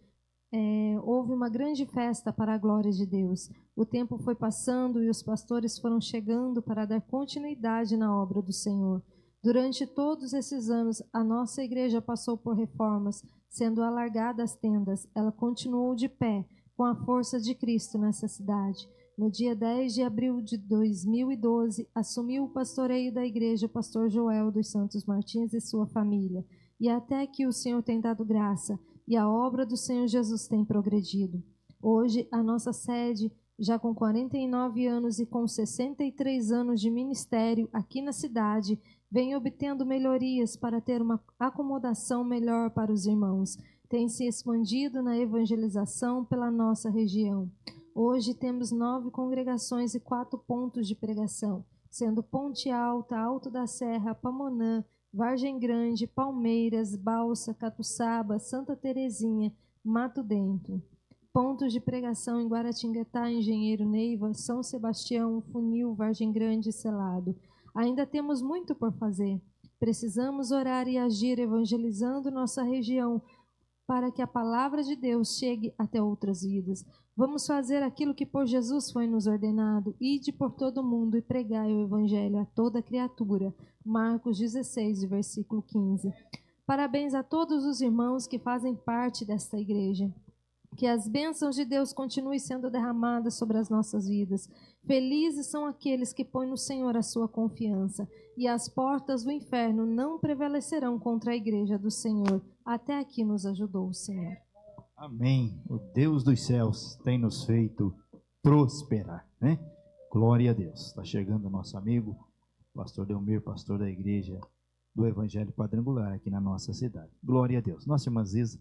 Speaker 11: é, houve uma grande festa para a glória de Deus. O tempo foi passando e os pastores foram chegando para dar continuidade na obra do Senhor. Durante todos esses anos, a nossa igreja passou por reformas, sendo alargadas as tendas. Ela continuou de pé, com a força de Cristo nessa cidade. No dia dez de abril de dois mil e doze, assumiu o pastoreio da igreja o pastor Joel dos Santos Martins e sua família. E até que o Senhor tem dado graça e a obra do Senhor Jesus tem progredido. Hoje, a nossa sede, já com quarenta e nove anos e com sessenta e três anos de ministério aqui na cidade, vem obtendo melhorias para ter uma acomodação melhor para os irmãos. Tem se expandido na evangelização pela nossa região. Hoje temos nove congregações e quatro pontos de pregação, sendo Ponte Alta, Alto da Serra, Pamonã, Vargem Grande, Palmeiras, Balsa, Catuçaba, Santa Terezinha, Mato Dentro. Pontos de pregação em Guaratinguetá, Engenheiro Neiva, São Sebastião, Funil, Vargem Grande e Selado. Ainda temos muito por fazer. Precisamos orar e agir evangelizando nossa região, para que a palavra de Deus chegue até outras vidas. Vamos fazer aquilo que por Jesus foi nos ordenado: ide por todo o mundo e pregai o evangelho a toda criatura. Marcos dezesseis, versículo quinze. Parabéns a todos os irmãos que fazem parte desta igreja. Que as bênçãos de Deus continuem sendo derramadas sobre as nossas vidas. Felizes são aqueles que põem no Senhor a sua confiança, e as portas do inferno não prevalecerão contra a igreja do Senhor. Até aqui nos ajudou o Senhor.
Speaker 1: Amém. O Deus dos céus tem nos feito prosperar, né? Glória a Deus. Está chegando o nosso amigo, pastor Delmir, pastor da igreja do Evangelho Quadrangular aqui na nossa cidade. Glória a Deus. Nossa irmã Ziza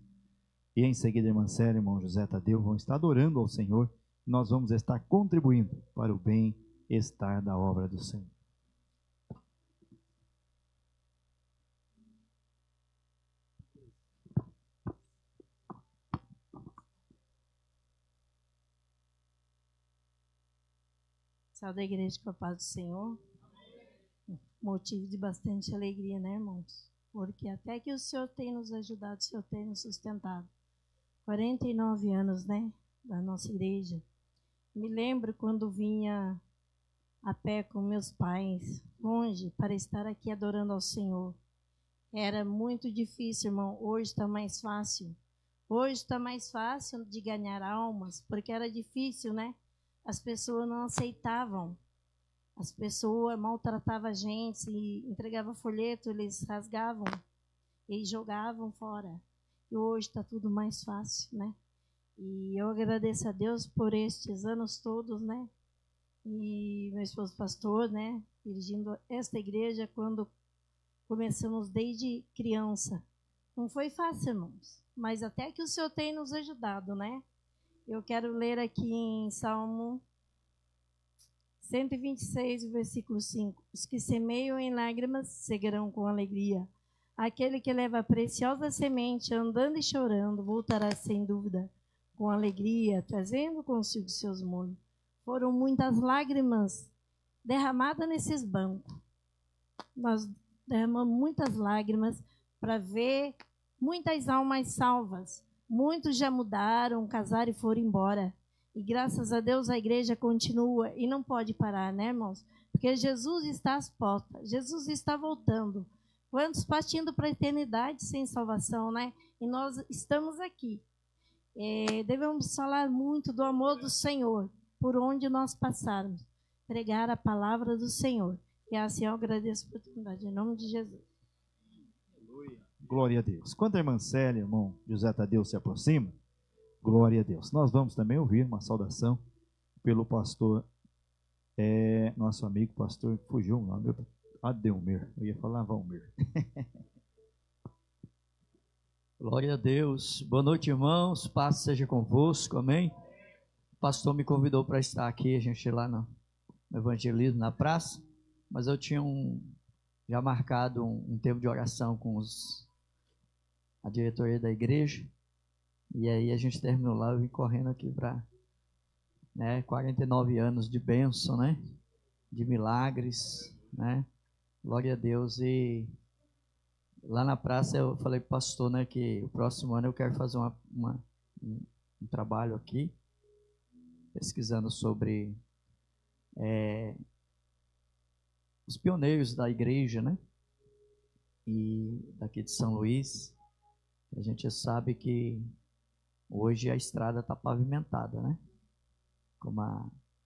Speaker 1: e em seguida a irmã Célia e o irmão José Tadeu vão estar adorando ao Senhor. Nós vamos estar contribuindo para o bem
Speaker 2: estar da obra do Senhor.
Speaker 12: Salve a igreja com a paz do Senhor. Motivo de bastante alegria, né, irmãos? Porque até que o Senhor tem nos ajudado, o Senhor tem nos sustentado. quarenta e nove anos, né, da nossa igreja. Me lembro quando vinha a pé com meus pais, longe, para estar aqui adorando ao Senhor. Era muito difícil, irmão. Hoje está mais fácil. Hoje está mais fácil de ganhar almas, porque era difícil, né? As pessoas não aceitavam. As pessoas maltratavam a gente, se entregava folheto, eles rasgavam e jogavam fora. E hoje está tudo mais fácil, né? E eu agradeço a Deus por estes anos todos, né? E meu esposo pastor, né? Dirigindo esta igreja quando começamos desde criança. Não foi fácil, irmãos, mas até que o Senhor tem nos ajudado, né? Eu quero ler aqui em Salmo cento e vinte e seis, versículo cinco. Os que semeiam em lágrimas seguirão com alegria. Aquele que leva a preciosa semente, andando e chorando, voltará sem dúvida com alegria, trazendo consigo seus molhos. Foram muitas lágrimas derramadas nesses bancos. Nós derramamos muitas lágrimas para ver muitas almas salvas. Muitos já mudaram, casaram e foram embora. E graças a Deus a igreja continua e não pode parar, né, irmãos? Porque Jesus está às portas, Jesus está voltando. Quantos partindo para a eternidade sem salvação, né? E nós estamos aqui. É, devemos falar muito do amor do Senhor, por onde nós passarmos. Pregar a palavra do Senhor. E assim eu agradeço a oportunidade, em nome de Jesus.
Speaker 2: Glória a Deus. Quando a irmã Célia, irmão José Tadeu se aproxima, glória a Deus. Nós vamos também ouvir uma saudação pelo pastor, é, nosso amigo pastor, fugiu o nome, Adelmir. Eu ia falar Valmir.
Speaker 13: Glória a Deus. Boa noite, irmãos. Paz seja convosco. Amém. O pastor me convidou para estar aqui, a gente lá no evangelismo, na praça, mas eu tinha um, já marcado um, um tempo de oração com os, a diretoria da igreja, e aí a gente terminou lá, eu vim correndo aqui para, né, quarenta e nove anos de bênção, né, de milagres, né, glória a Deus. E lá na praça eu falei para o pastor, né, que o próximo ano eu quero fazer uma, uma, um, um trabalho aqui, pesquisando sobre é, os pioneiros da igreja, né, e daqui de São Luís. A gente sabe que hoje a estrada está pavimentada, né? Como a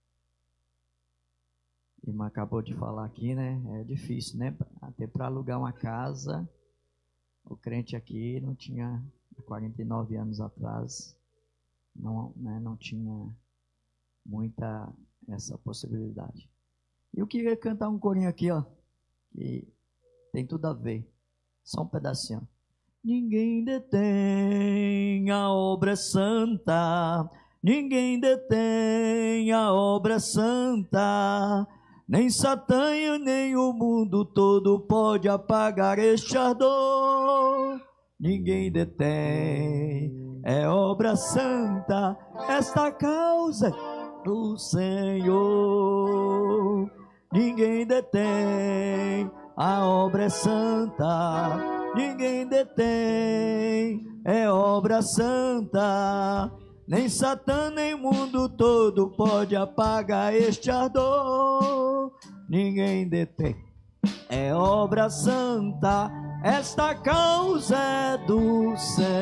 Speaker 13: irmã acabou de falar aqui, né? É difícil, né? Até para alugar uma casa, o crente aqui não tinha, quarenta e nove anos atrás, não, né, não tinha muita essa possibilidade. E eu queria cantar um corinho aqui, ó, que tem tudo a ver. Só um pedacinho. Ninguém detém a obra santa, ninguém detém a obra santa, nem Satã nem o mundo todo pode apagar este ardor. Ninguém detém, é obra santa, esta causa do Senhor. Ninguém detém, a obra é santa, ninguém detém, é obra santa, nem Satã nem o mundo todo pode apagar este ardor. Ninguém detém, é obra santa, esta causa é do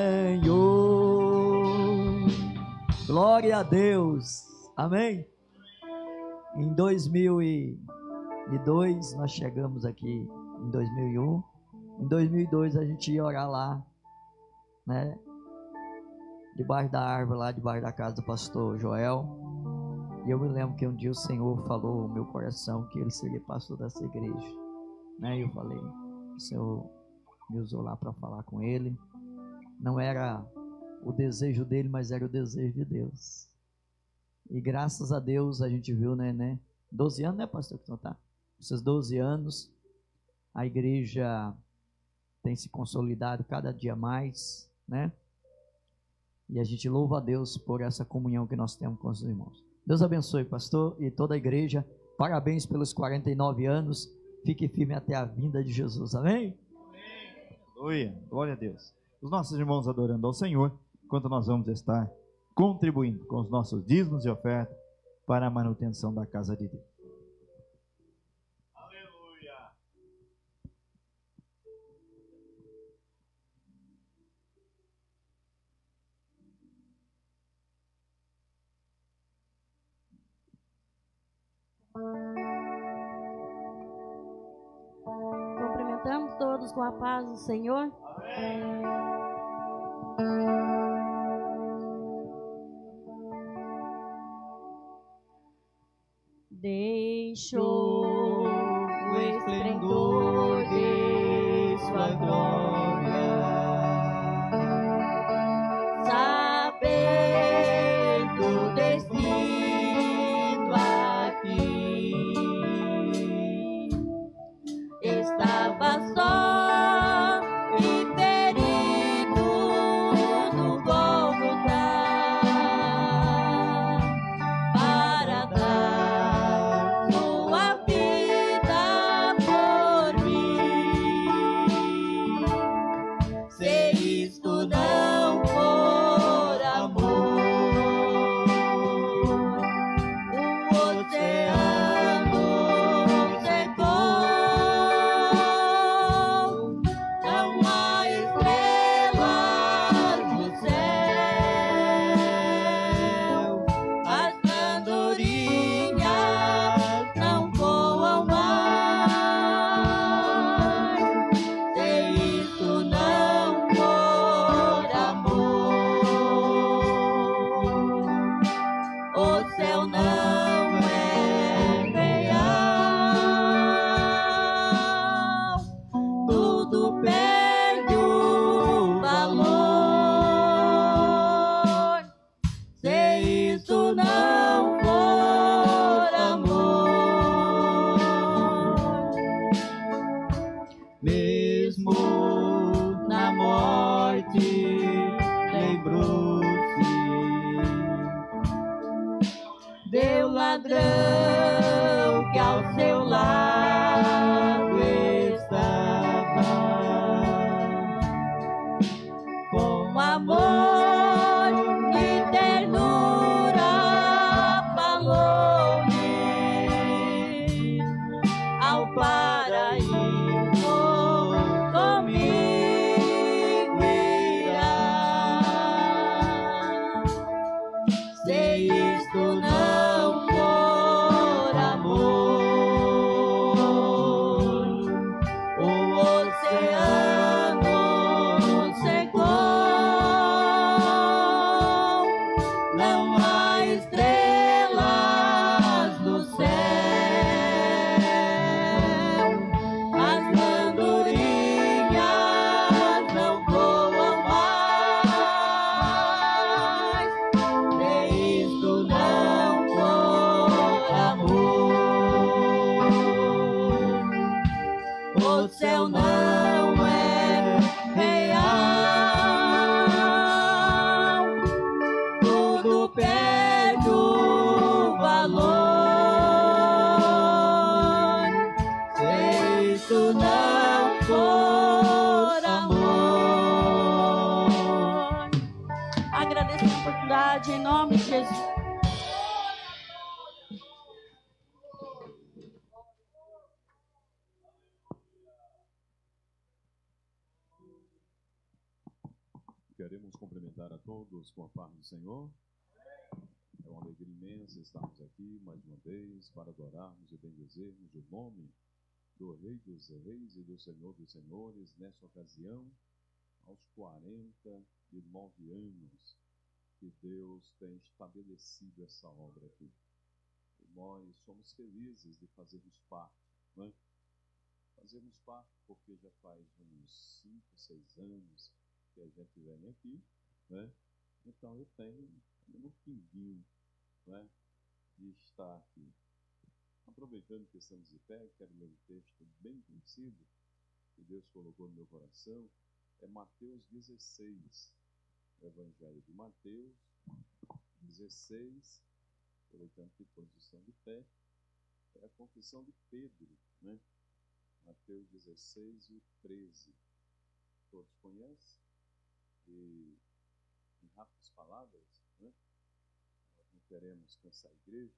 Speaker 13: Senhor. Glória a Deus, amém? Em dois mil e dois nós chegamos aqui, em dois mil e um. Em dois mil e dois a gente ia orar lá, né, debaixo da árvore, lá debaixo da casa do pastor Joel. E eu me lembro que um dia o Senhor falou no meu coração que ele seria pastor dessa igreja, né? E eu falei, o Senhor me usou lá para falar com ele. Não era o desejo dele, mas era o desejo de Deus. E graças a Deus a gente viu, né, né doze anos, né, pastor? Tá? Esses doze anos, a igreja tem se consolidado cada dia mais, né? E a gente louva a Deus por essa comunhão que nós temos com os irmãos. Deus abençoe, pastor, e toda a igreja. Parabéns pelos quarenta e nove anos. Fique firme até a vinda de Jesus. Amém?
Speaker 1: Aleluia. Glória a Deus. Os nossos irmãos adorando ao Senhor, enquanto nós vamos estar contribuindo com os nossos dízimos e ofertas para a manutenção da casa de Deus. Aleluia.
Speaker 14: Cumprimentamos todos com a paz do Senhor. Amém. Deixou o esplendor de sua glória, sabendo o destino aqui, estava só e ferido no Gólgota para dar sua vida por mim. Se isto não for amor, o oceano secou. Não há estrelas no céu, as andorinhas não voam mais. Se isso não for amor, o céu não é real, tudo perde o valor. Se isso não for amor, mesmo na morte lembrou-se, deu ladrão que ao seu lado estava, com amor e ternura falou-lhe, ao paraíso comigo irá. Se isto não for amor, o oceano secou. Não há estrelas no céu, as andorinhas não voam mais. Se isto não for amor, o céu não é real, tudo perde o valor. Se isto não for amor. Agradeço a oportunidade em nome de Jesus.
Speaker 15: Queremos cumprimentar a todos com a paz do Senhor. É uma alegria imensa estarmos aqui mais uma vez para adorarmos e bendizermos o nome do Rei dos Reis e do Senhor dos Senhores nessa ocasião, aos quarenta e nove anos que Deus tem estabelecido essa obra aqui. E nós somos felizes de fazermos parte, não é? Fazemos parte porque já faz uns cinco, seis anos que a gente vem aqui, né? Então eu tenho um pinguinho, né, de estar aqui. Aproveitando que estamos de pé, quero ler um texto bem conhecido que Deus colocou no meu coração. É Mateus dezesseis, o Evangelho de Mateus dezesseis, aproveitando que todos estão de pé, é a confissão de Pedro, né? Mateus dezesseis e treze. Todos conhecem? E em rápidas palavras, né? Nós não queremos cansar a igreja,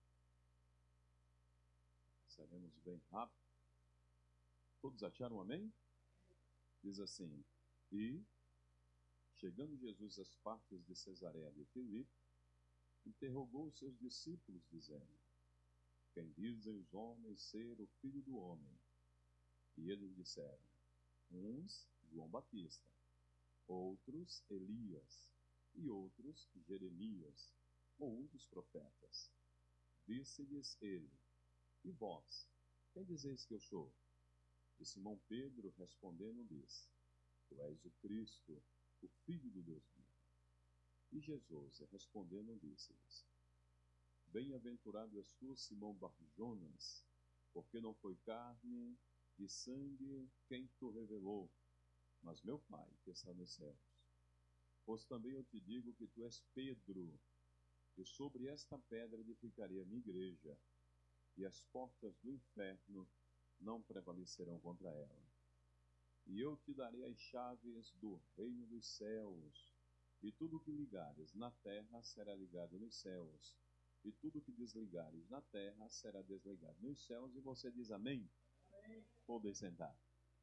Speaker 15: seremos bem rápido. Todos acharam amém? Diz assim: e chegando Jesus às partes de Cesareia de Filipe, interrogou os seus discípulos, dizendo: quem dizem os homens ser o Filho do Homem? E eles disseram: uns João Batista, outros Elias, e outros Jeremias, ou um dos profetas. Disse-lhes ele: e vós, quem dizeis que eu sou? E Simão Pedro respondendo disse: tu és o Cristo, o Filho do Deus vivo. E Jesus respondendo disse-lhes: bem-aventurado és tu, Simão Barjonas, porque não foi carne e sangue quem te revelou, mas meu Pai que está nos céus. Pois também eu te digo que tu és Pedro, e sobre esta pedra edificarei a minha igreja, e as portas do inferno não prevalecerão contra ela. E eu te darei as chaves do reino dos céus, e tudo que ligares na terra será ligado nos céus, e tudo que desligares na terra será desligado nos céus. E você diz amém? Amém. Podem sentar.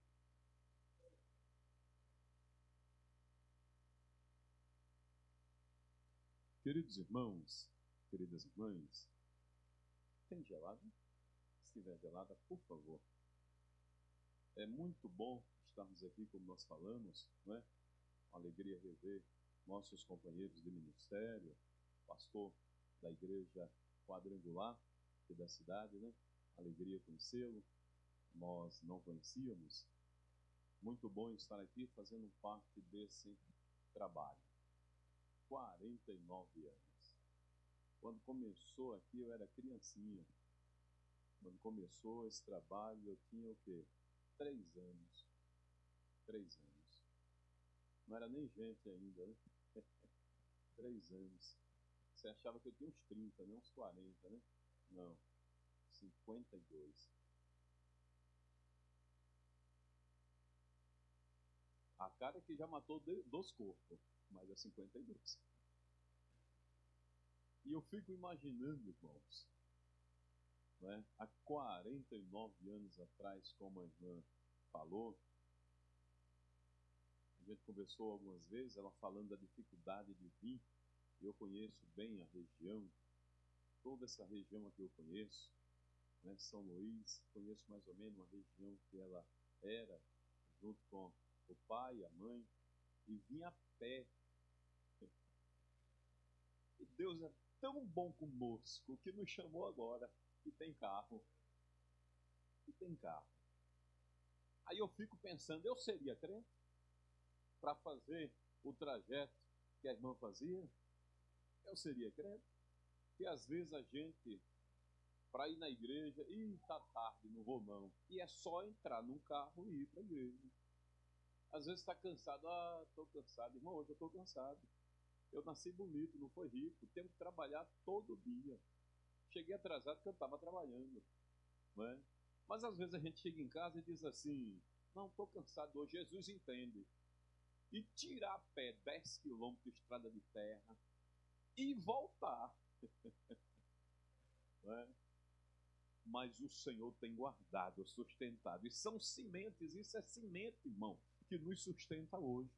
Speaker 15: Queridos irmãos, queridas irmãs, tem gelada? Se tiver gelada, por favor. É muito bom estarmos aqui, como nós falamos, não é? Uma alegria rever nossos companheiros de ministério, pastor da igreja quadrangular aqui da cidade, né? Alegria conhecê-lo, nós não conhecíamos. Muito bom estar aqui fazendo parte desse trabalho. quarenta e nove anos. Quando começou aqui, eu era criancinha. Quando começou esse trabalho, eu tinha o quê? Três anos. Três anos. Não era nem gente ainda, né? Três anos. Você achava que eu tinha uns trinta, né? Uns quarenta, né? Não. cinquenta e dois. A cara que já matou dois corpos, mas é cinquenta e dois. E eu fico imaginando, irmãos, né, há quarenta e nove anos atrás, como a irmã falou, a gente conversou algumas vezes, ela falando da dificuldade de vir. Eu conheço bem a região, toda essa região aqui eu conheço, né, São Luís, conheço mais ou menos a região que ela era, junto com o pai, a mãe, e vinha a pé. E Deus é tão bom conosco que nos chamou agora, que tem carro. Que tem carro. Aí eu fico pensando, eu seria crente para fazer o trajeto que a irmã fazia? Eu seria crente? Porque às vezes a gente, para ir na igreja, ih, tá tarde, não vou não. E é só entrar num carro e ir para a igreja. Às vezes está cansado, ah, estou cansado. Irmão, hoje eu estou cansado. Eu nasci bonito, não foi rico, tenho que trabalhar todo dia. Cheguei atrasado porque eu estava trabalhando, não é? Mas às vezes a gente chega em casa e diz assim, não, estou cansado hoje, Jesus entende. E tirar a pé dez quilômetros de estrada de terra e voltar. Não é? Mas o Senhor tem guardado, sustentado. E são sementes, isso é semente, irmão, que nos sustenta hoje.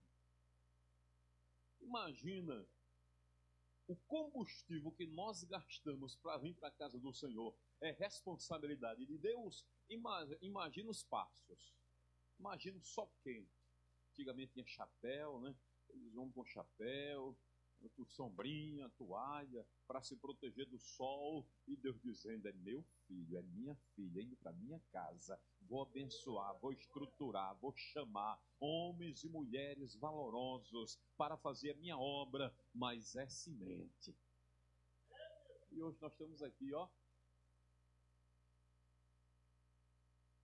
Speaker 15: Imagina o combustível que nós gastamos para vir para a casa do Senhor. É responsabilidade de Deus. Imagina os passos. Imagina o sol quente. Antigamente tinha chapéu, né? Eles vão com chapéu, sombrinha, toalha, para se proteger do sol. E Deus dizendo, é meu filho, é minha filha, indo para minha casa. Vou abençoar, vou estruturar, vou chamar homens e mulheres valorosos para fazer a minha obra, mas é semente. E hoje nós estamos aqui, ó,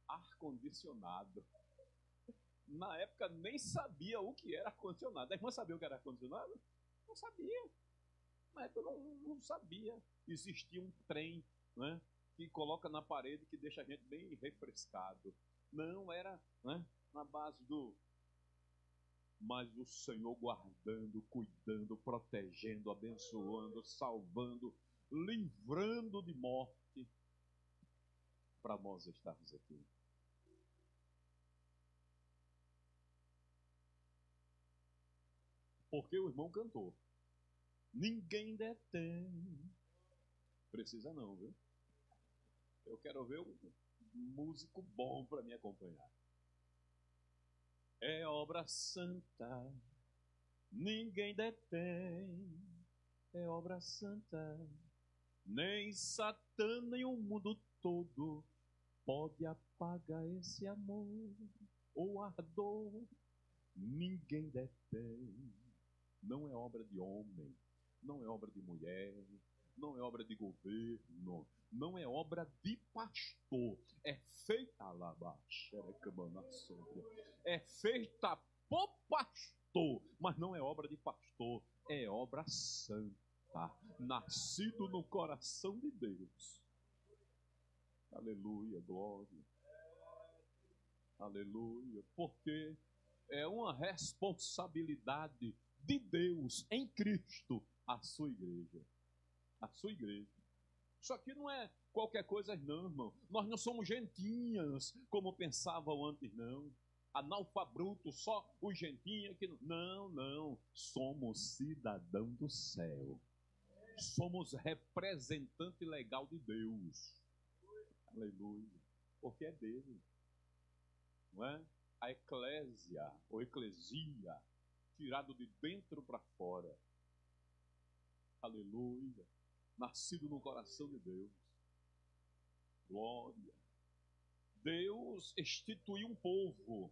Speaker 15: ar-condicionado. Na época nem sabia o que era ar-condicionado. A irmã sabia o que era ar-condicionado? Não sabia. Na época não, não sabia. Existia um trem, né, que coloca na parede que deixa a gente bem refrescado. Não, era, né, na base do... Mas o Senhor guardando, cuidando, protegendo, abençoando, salvando, livrando de morte, para nós estarmos aqui. Porque o irmão cantou. Ninguém detém. Precisa não, viu? Eu quero ver um músico bom para me acompanhar. É obra santa, ninguém detém. É obra santa, nem Satã, nem o mundo todo pode apagar esse amor ou ardor. Ninguém detém. Não é obra de homem, não é obra de mulher, não é obra de governo, não é obra de pastor. É feita lá baixo, é feita por pastor, mas não é obra de pastor, é obra santa, nascido no coração de Deus. Aleluia, glória. Aleluia, porque é uma responsabilidade de Deus em Cristo, a sua igreja. A sua igreja. Isso aqui não é qualquer coisa, não, irmão. Nós não somos gentinhas, como pensavam antes, não. Analfabruto, só os gentinhas que não. Não, não. Somos cidadão do céu. Somos representante legal de Deus. Aleluia. Porque é dele. Não é? A eclésia, ou eclesia, tirado de dentro para fora. Aleluia. Nascido no coração de Deus. Glória. Deus instituiu um povo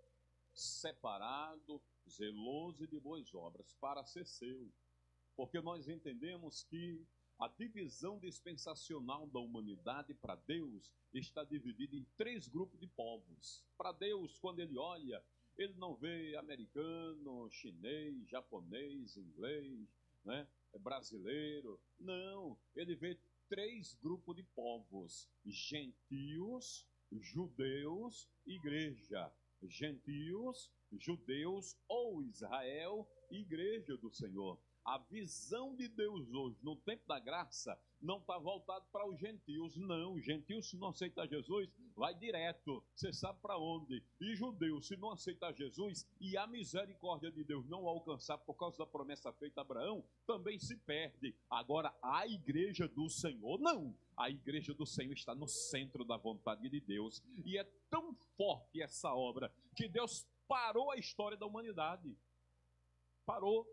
Speaker 15: separado, zeloso e de boas obras para ser seu. Porque nós entendemos que a divisão dispensacional da humanidade para Deus está dividida em três grupos de povos. Para Deus, quando Ele olha, Ele não vê americano, chinês, japonês, inglês, né, brasileiro. Não, Ele vê três grupos de povos: gentios, judeus, igreja. Gentios, judeus ou Israel, igreja do Senhor. A visão de Deus hoje, no tempo da graça, não está voltado para os gentios, não. Os gentios, se não aceitar Jesus, vai direto, você sabe para onde. E judeus, se não aceitar Jesus e a misericórdia de Deus não alcançar por causa da promessa feita a Abraão, também se perde. Agora, a igreja do Senhor, não. A igreja do Senhor está no centro da vontade de Deus. E é tão forte essa obra que Deus parou a história da humanidade. Parou.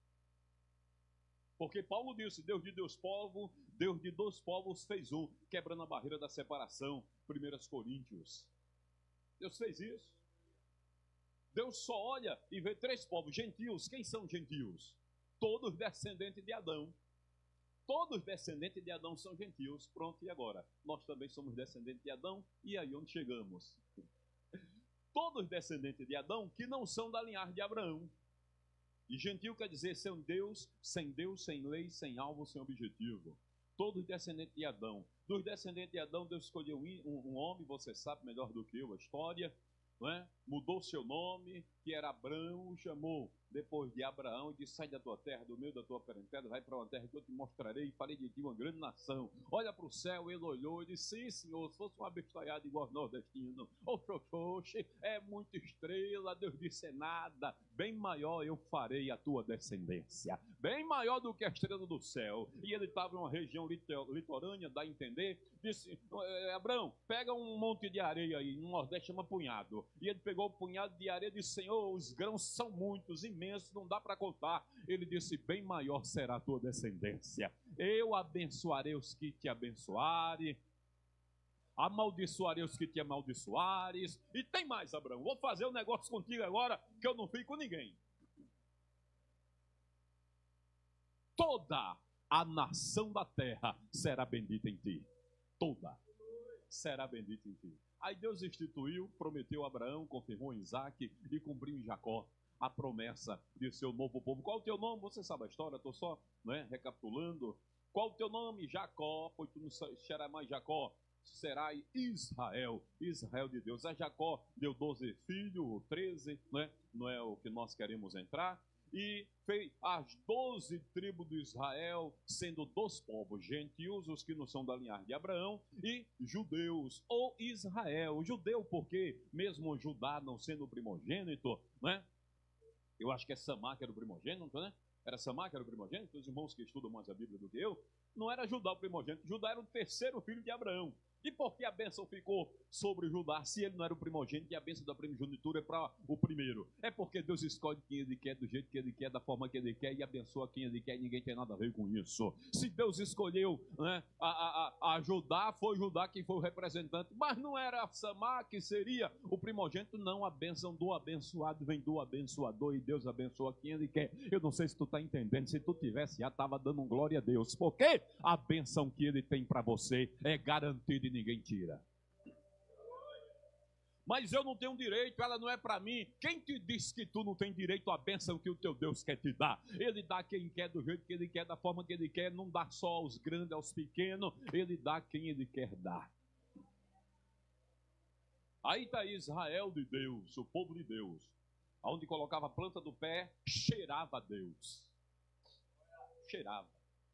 Speaker 15: Porque Paulo disse, Deus de Deus povo, Deus de dois povos fez um, quebrando a barreira da separação, primeiro Coríntios. Deus fez isso. Deus só olha e vê três povos, gentios. Quem são gentios? Todos descendentes de Adão. Todos descendentes de Adão são gentios. Pronto, e agora? Nós também somos descendentes de Adão, e aí onde chegamos? Todos descendentes de Adão que não são da linhagem de Abraão. E gentil quer dizer sem Deus, sem Deus, sem lei, sem alvo, sem objetivo. Todos descendentes de Adão. Dos descendentes de Adão, Deus escolheu um, um homem, você sabe melhor do que eu a história, não é? Mudou seu nome, que era Abrão, chamou depois de Abraão e disse: sai da tua terra, do meio da tua parentela, vai para uma terra que eu te mostrarei e farei de ti uma grande nação. Olha para o céu, ele olhou e disse: sim, senhor, se fosse uma bestalhada igual aos nordestinos, oxe, é muita estrela. Deus disse: é nada, bem maior eu farei a tua descendência, bem maior do que a estrela do céu. E ele estava em uma região litorânea, dá a entender, disse: Abraão, pega um monte de areia aí, no Nordeste chama punhado. E ele pegou o punhado de areia e disse: Senhor, os grãos são muitos, imensos, não dá para contar. Ele disse: bem maior será a tua descendência. Eu abençoarei os que te abençoarem, amaldiçoarei os que te amaldiçoares. E tem mais, Abraão, vou fazer um negócio contigo agora que eu não fico com ninguém. Toda a nação da terra será bendita em ti. Toda será bendita em ti. Aí Deus instituiu, prometeu a Abraão, confirmou em Isaac e cumpriu em Jacó a promessa de seu novo povo. Qual o teu nome? Você sabe a história, estou só, né, recapitulando. Qual o teu nome? Jacó, pois tu não serás mais Jacó, será Israel, Israel de Deus. A Jacó deu doze filhos, treze, né? Não é o que nós queremos entrar. E fez as doze tribos de Israel, sendo dos povos gentios, os que não são da linhagem de Abraão, e judeus, ou Israel. Judeu porque, mesmo Judá não sendo primogênito, né? Eu acho que é Samar que era o primogênito, né? Era Samar que era o primogênito, os irmãos que estudam mais a Bíblia do que eu, não era Judá o primogênito, Judá era o terceiro filho de Abraão. E por que a bênção ficou sobre Judá, se ele não era o primogênito e a bênção da primogenitura é para o primeiro? É porque Deus escolhe quem ele quer, do jeito que ele quer, da forma que ele quer, e abençoa quem ele quer, e ninguém tem nada a ver com isso. Se Deus escolheu, né, a, a, a Judá, foi Judá quem foi o representante, mas não era Samar que seria o primogênito, não. A bênção do abençoado vem do abençoador, e Deus abençoa quem ele quer. Eu não sei se tu está entendendo, se tu tivesse já estava dando um glória a Deus, porque a bênção que ele tem para você é garantida e ninguém tira. Mas eu não tenho direito, ela não é para mim. Quem te disse que tu não tem direito à bênção que o teu Deus quer te dar? Ele dá quem quer, do jeito que ele quer, da forma que ele quer, não dá só aos grandes, aos pequenos, ele dá quem ele quer dar. Aí está Israel de Deus, o povo de Deus, onde colocava a planta do pé, cheirava a Deus. Cheirava.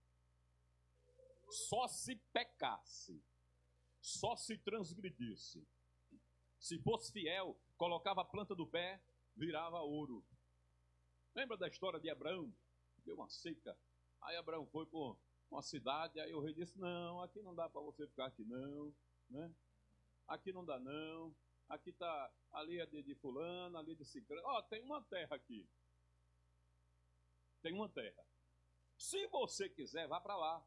Speaker 15: Só se pecasse, só se transgredisse. Se fosse fiel, colocava a planta do pé, virava ouro. Lembra da história de Abraão? Deu uma seca. Aí Abraão foi para uma cidade, aí o rei disse, não, aqui não dá para você ficar aqui não, né? Aqui não dá não, aqui está, ali é de, de fulano, ali é de ciclano. Ó, tem uma terra aqui. Tem uma terra. Se você quiser, vá para lá.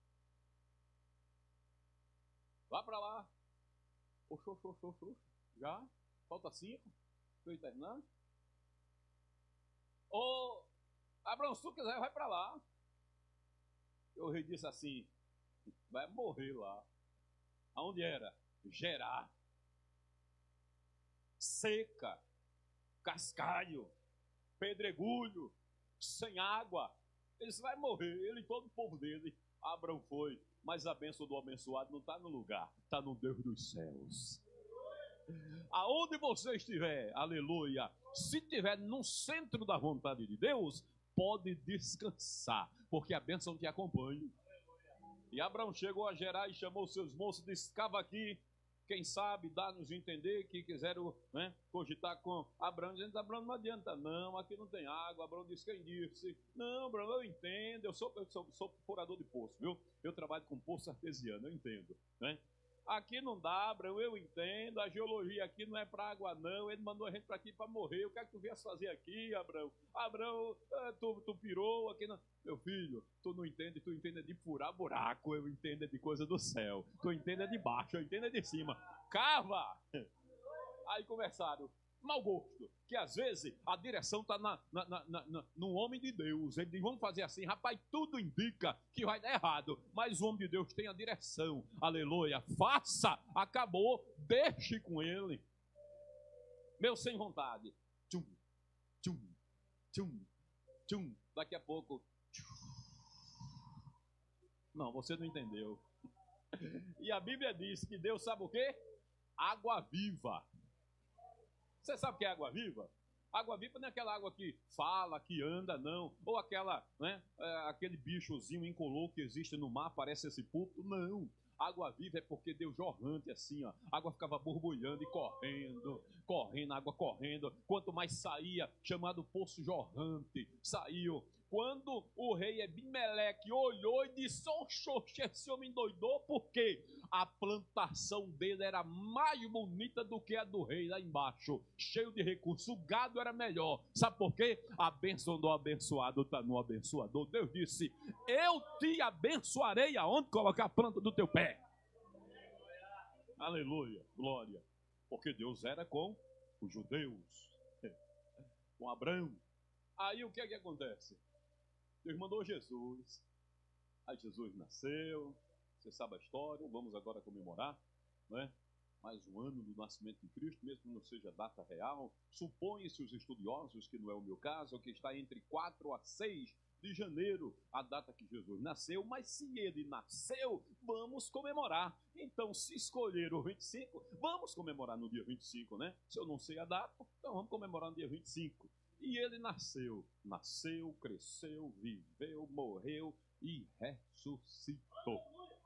Speaker 15: Vá para lá. Oxô, oxô, oxô, oxô. Já? Falta cinco? Estou terminando? Ô, Abraão, se tu quiser, vai para lá. E o rei disse assim, vai morrer lá. Aonde era? Gerar. Seca. Cascalho. Pedregulho. Sem água. Ele disse, vai morrer. Ele e todo o povo dele. Abraão foi. Mas a bênção do abençoado não está no lugar, está no Deus dos céus. Aonde você estiver, aleluia, se estiver no centro da vontade de Deus, pode descansar, porque a bênção te acompanha. E Abraão chegou a Gerar e chamou seus moços e disse, cava aqui, quem sabe dá-nos entender que quiseram, né, cogitar com Abraão, dizendo, Abraão, não adianta não, aqui não tem água. Abraão disse, quem disse? Não, Abraão, eu entendo, eu sou, eu sou, sou furador de poço, viu? Eu trabalho com poço artesiano, eu entendo, né? Aqui não dá, Abraão, eu entendo, a geologia aqui não é para água não, ele mandou a gente para aqui para morrer, o que é que tu viesse fazer aqui, Abraão? Abraão, tu, tu pirou aqui, não. Meu filho, tu não entende, tu entende de furar buraco, eu entendo de coisa do céu, tu entende de baixo, eu entendo de cima, cava! Aí conversaram, mau gosto, que às vezes a direção está na, na, na, na, no homem de Deus. Ele diz, vamos fazer assim, rapaz, tudo indica que vai dar errado, mas o homem de Deus tem a direção, aleluia, faça, acabou, deixe com ele. Meu sem vontade, tchum, tchum, tchum, tchum, daqui a pouco, tchum. Não, você não entendeu. E a Bíblia diz que Deus sabe o quê? Água viva. Você sabe o que é água viva? Água viva não é aquela água que fala, que anda, não. Ou aquela, né, é, aquele bichozinho incolor que existe no mar, parece esse púlpito. Não. Água viva é porque deu jorrante assim, ó. A água ficava borbulhando e correndo, correndo, água correndo. Quanto mais saía, chamado poço jorrante, saiu. Quando o rei Ebimeleque olhou e disse, oxoxe, esse homem endoidou, por quê? A plantação dele era mais bonita do que a do rei lá embaixo, cheio de recursos, o gado era melhor. Sabe por quê? A bênção do abençoado está no abençoador. Deus disse, eu te abençoarei aonde colocar a planta do teu pé. Aleluia, glória. Porque Deus era com os judeus, com Abraão. Aí o que é que acontece? Deus mandou Jesus, aí Jesus nasceu, você sabe a história, vamos agora comemorar, né? mais um ano do nascimento de Cristo, mesmo que não seja data real. Supõe-se os estudiosos, que não é o meu caso, que está entre quatro a seis de janeiro, a data que Jesus nasceu, mas se ele nasceu, vamos comemorar. Então, se escolher o vinte e cinco, vamos comemorar no dia vinte e cinco, né? Se eu não sei a data, então vamos comemorar no dia vinte e cinco. E ele nasceu, nasceu, cresceu, viveu, morreu e ressuscitou.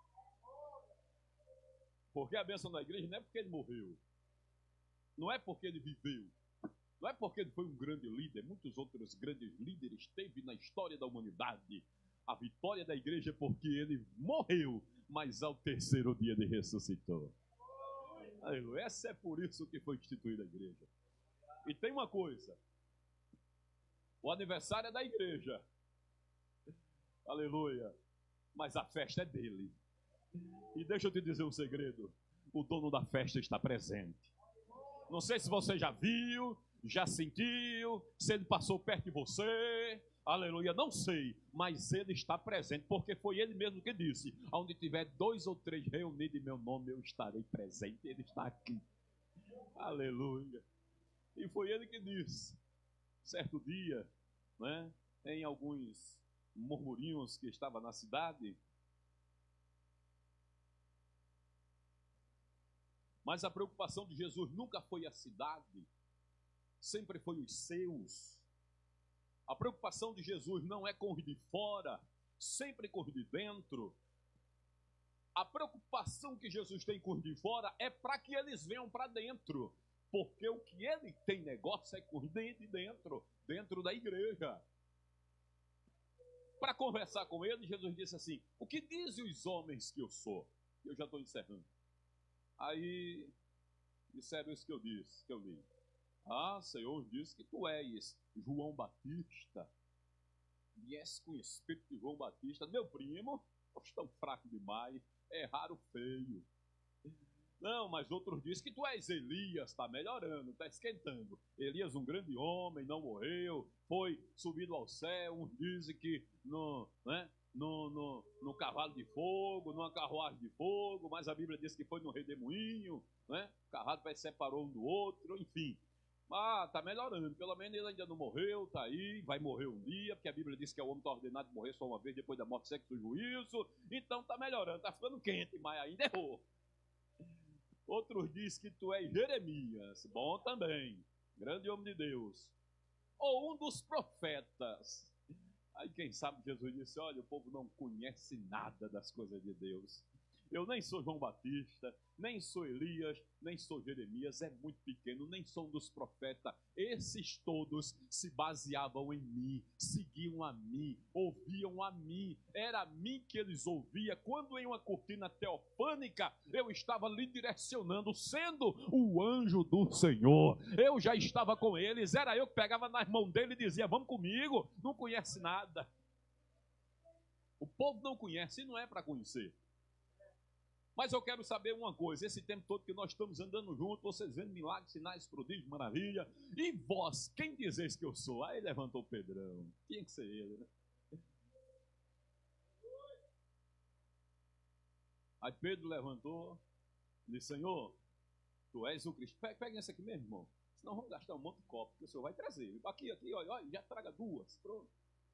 Speaker 15: Porque a bênção da igreja não é porque ele morreu, não é porque ele viveu, não é porque ele foi um grande líder, muitos outros grandes líderes teve na história da humanidade. A vitória da igreja é porque ele morreu, mas ao terceiro dia ele ressuscitou. Aleluia. Essa é por isso que foi instituída a igreja. E tem uma coisa, o aniversário é da igreja, aleluia, mas a festa é dele. E deixa eu te dizer um segredo, o dono da festa está presente. Não sei se você já viu, já sentiu, se ele passou perto de você, aleluia, não sei, mas ele está presente, porque foi ele mesmo que disse: onde tiver dois ou três reunidos em meu nome, eu estarei presente. Ele está aqui, aleluia. E foi ele que disse, certo dia, né, em alguns murmurinhos que estava na cidade, mas a preocupação de Jesus nunca foi a cidade, sempre foi os seus. A preocupação de Jesus não é com os de fora, sempre com os de dentro. A preocupação que Jesus tem com os de fora é para que eles venham para dentro, porque o que ele tem negócio é com os de dentro, dentro da igreja. Para conversar com ele, Jesus disse assim: o que dizem os homens que eu sou? Eu já estou encerrando. Aí disseram isso que eu disse, que eu li. Ah, Senhor, diz que tu és João Batista. Viesse com o espírito de João Batista. Meu primo, nós tão fraco demais, erraram feio. Não, mas outros dizem que tu és Elias, está melhorando, está esquentando. Elias, um grande homem, não morreu, foi subido ao céu. Uns dizem que no, né, no, no, no cavalo de fogo, numa carruagem de fogo, mas a Bíblia diz que foi no redemoinho, né? O cavalo vai separou um do outro, enfim. Ah, está melhorando, pelo menos ele ainda não morreu, está aí, vai morrer um dia, porque a Bíblia diz que o homem está ordenado de morrer só uma vez, depois da morte segue o juízo. Então está melhorando, está ficando quente, mas ainda errou. Outros dizem que tu és Jeremias, bom também, grande homem de Deus. Ou um dos profetas. Aí quem sabe Jesus disse: olha, o povo não conhece nada das coisas de Deus. Eu nem sou João Batista, nem sou Elias, nem sou Jeremias, é muito pequeno, nem sou um dos profetas. Esses todos se baseavam em mim, seguiam a mim, ouviam a mim. Era a mim que eles ouviam. Quando em uma cortina teofânica, eu estava lhe direcionando, sendo o anjo do Senhor. Eu já estava com eles, era eu que pegava nas mãos dele e dizia: vamos comigo, não conhece nada. O povo não conhece e não é para conhecer. Mas eu quero saber uma coisa, esse tempo todo que nós estamos andando juntos, vocês vendo milagres, sinais, prodígios, maravilha, e vós, quem dizeis que eu sou? Aí levantou Pedrão, tinha que ser ele, né? Aí Pedro levantou e disse: Senhor, tu és o Cristo. Pega, pega esse aqui mesmo, irmão, senão vamos gastar um monte de copo, que o Senhor vai trazer. Aqui, aqui, olha, olha, já traga duas, pronto.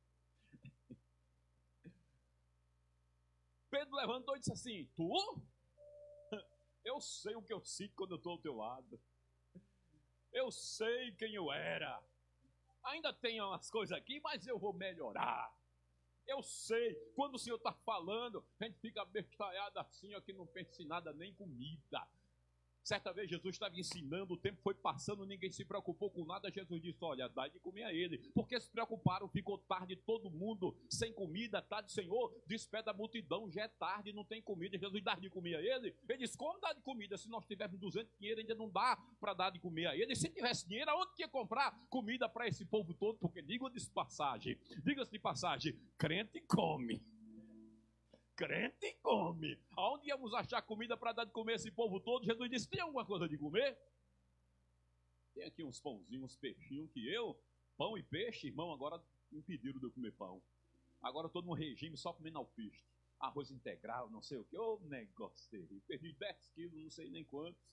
Speaker 15: Pedro levantou e disse assim: tu? Eu sei o que eu sinto quando eu estou ao teu lado. Eu sei quem eu era. Ainda tem umas coisas aqui, mas eu vou melhorar. Eu sei, quando o Senhor está falando, a gente fica bestalhado assim, ó, que não pensa em nada, nem comida. Certa vez Jesus estava ensinando, o tempo foi passando, ninguém se preocupou com nada. Jesus disse: olha, dá de comer a ele. Porque se preocuparam, ficou tarde, todo mundo sem comida. Tarde, Senhor, despede a multidão, já é tarde, não tem comida. Jesus dá de comer a ele. Ele disse: como dá de comida? Se nós tivermos duzentos dinheiro, ainda não dá para dar de comer a ele. E se tivesse dinheiro, aonde que ia comprar comida para esse povo todo? Porque diga-se de passagem, diga-se de passagem, crente come. Crente come. Aonde íamos achar comida para dar de comer esse povo todo? Jesus disse: tem alguma coisa de comer? Tem aqui uns pãozinhos, uns peixinhos que eu, pão e peixe, irmão, agora impediram de eu comer pão. Agora eu estou num regime só comendo alpiste. Arroz integral, não sei o que. Ô, negócio terrível. Perdi dez quilos, não sei nem quantos.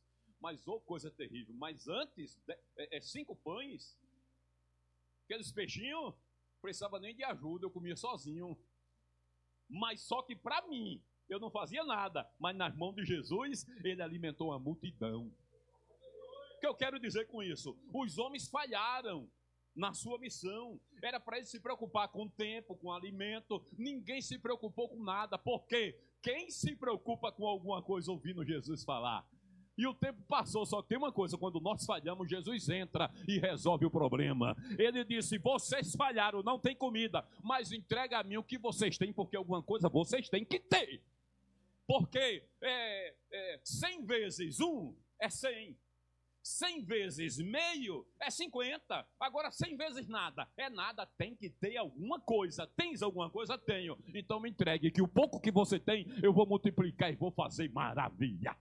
Speaker 16: Mas, ô, coisa terrível. Mas antes, é, é cinco pães, aqueles peixinhos, precisava nem de ajuda, eu comia sozinho. Mas só que para mim, eu não fazia nada. Mas nas mãos de Jesus, ele alimentou uma multidão. O que eu quero dizer com isso? Os homens falharam na sua missão. Era para eles se preocupar com o tempo, com o alimento. Ninguém se preocupou com nada. Por quê? Quem se preocupa com alguma coisa ouvindo Jesus falar? E o tempo passou, só que tem uma coisa, quando nós falhamos, Jesus entra e resolve o problema. Ele disse, vocês falharam, não tem comida, mas entrega a mim o que vocês têm, porque alguma coisa vocês têm que ter. Porque é, é, cem vezes um é cem. cem vezes meio é cinquenta. Agora cem vezes nada é nada, tem que ter alguma coisa. Tens alguma coisa? Tenho. Então me entregue que o pouco que você tem eu vou multiplicar e vou fazer maravilha.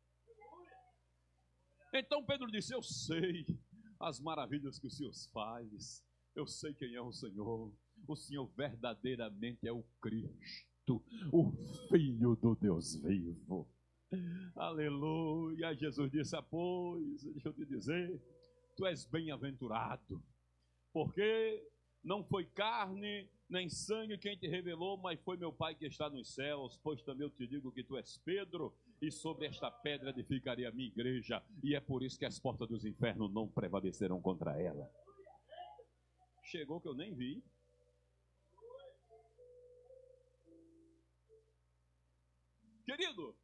Speaker 16: Então Pedro disse, eu sei as maravilhas que o Senhor faz. Eu sei quem é o Senhor. O Senhor verdadeiramente é o Cristo, o Filho do Deus vivo. Aleluia. Jesus disse, ah, pois, deixa eu te dizer, tu és bem-aventurado, porque não foi carne nem sangue quem te revelou, mas foi meu Pai que está nos céus. Pois também eu te digo que tu és Pedro, e sobre esta pedra edificarei a minha igreja, e é por isso que as portas dos infernos não prevalecerão contra ela. Chegou que eu nem vi. Querido,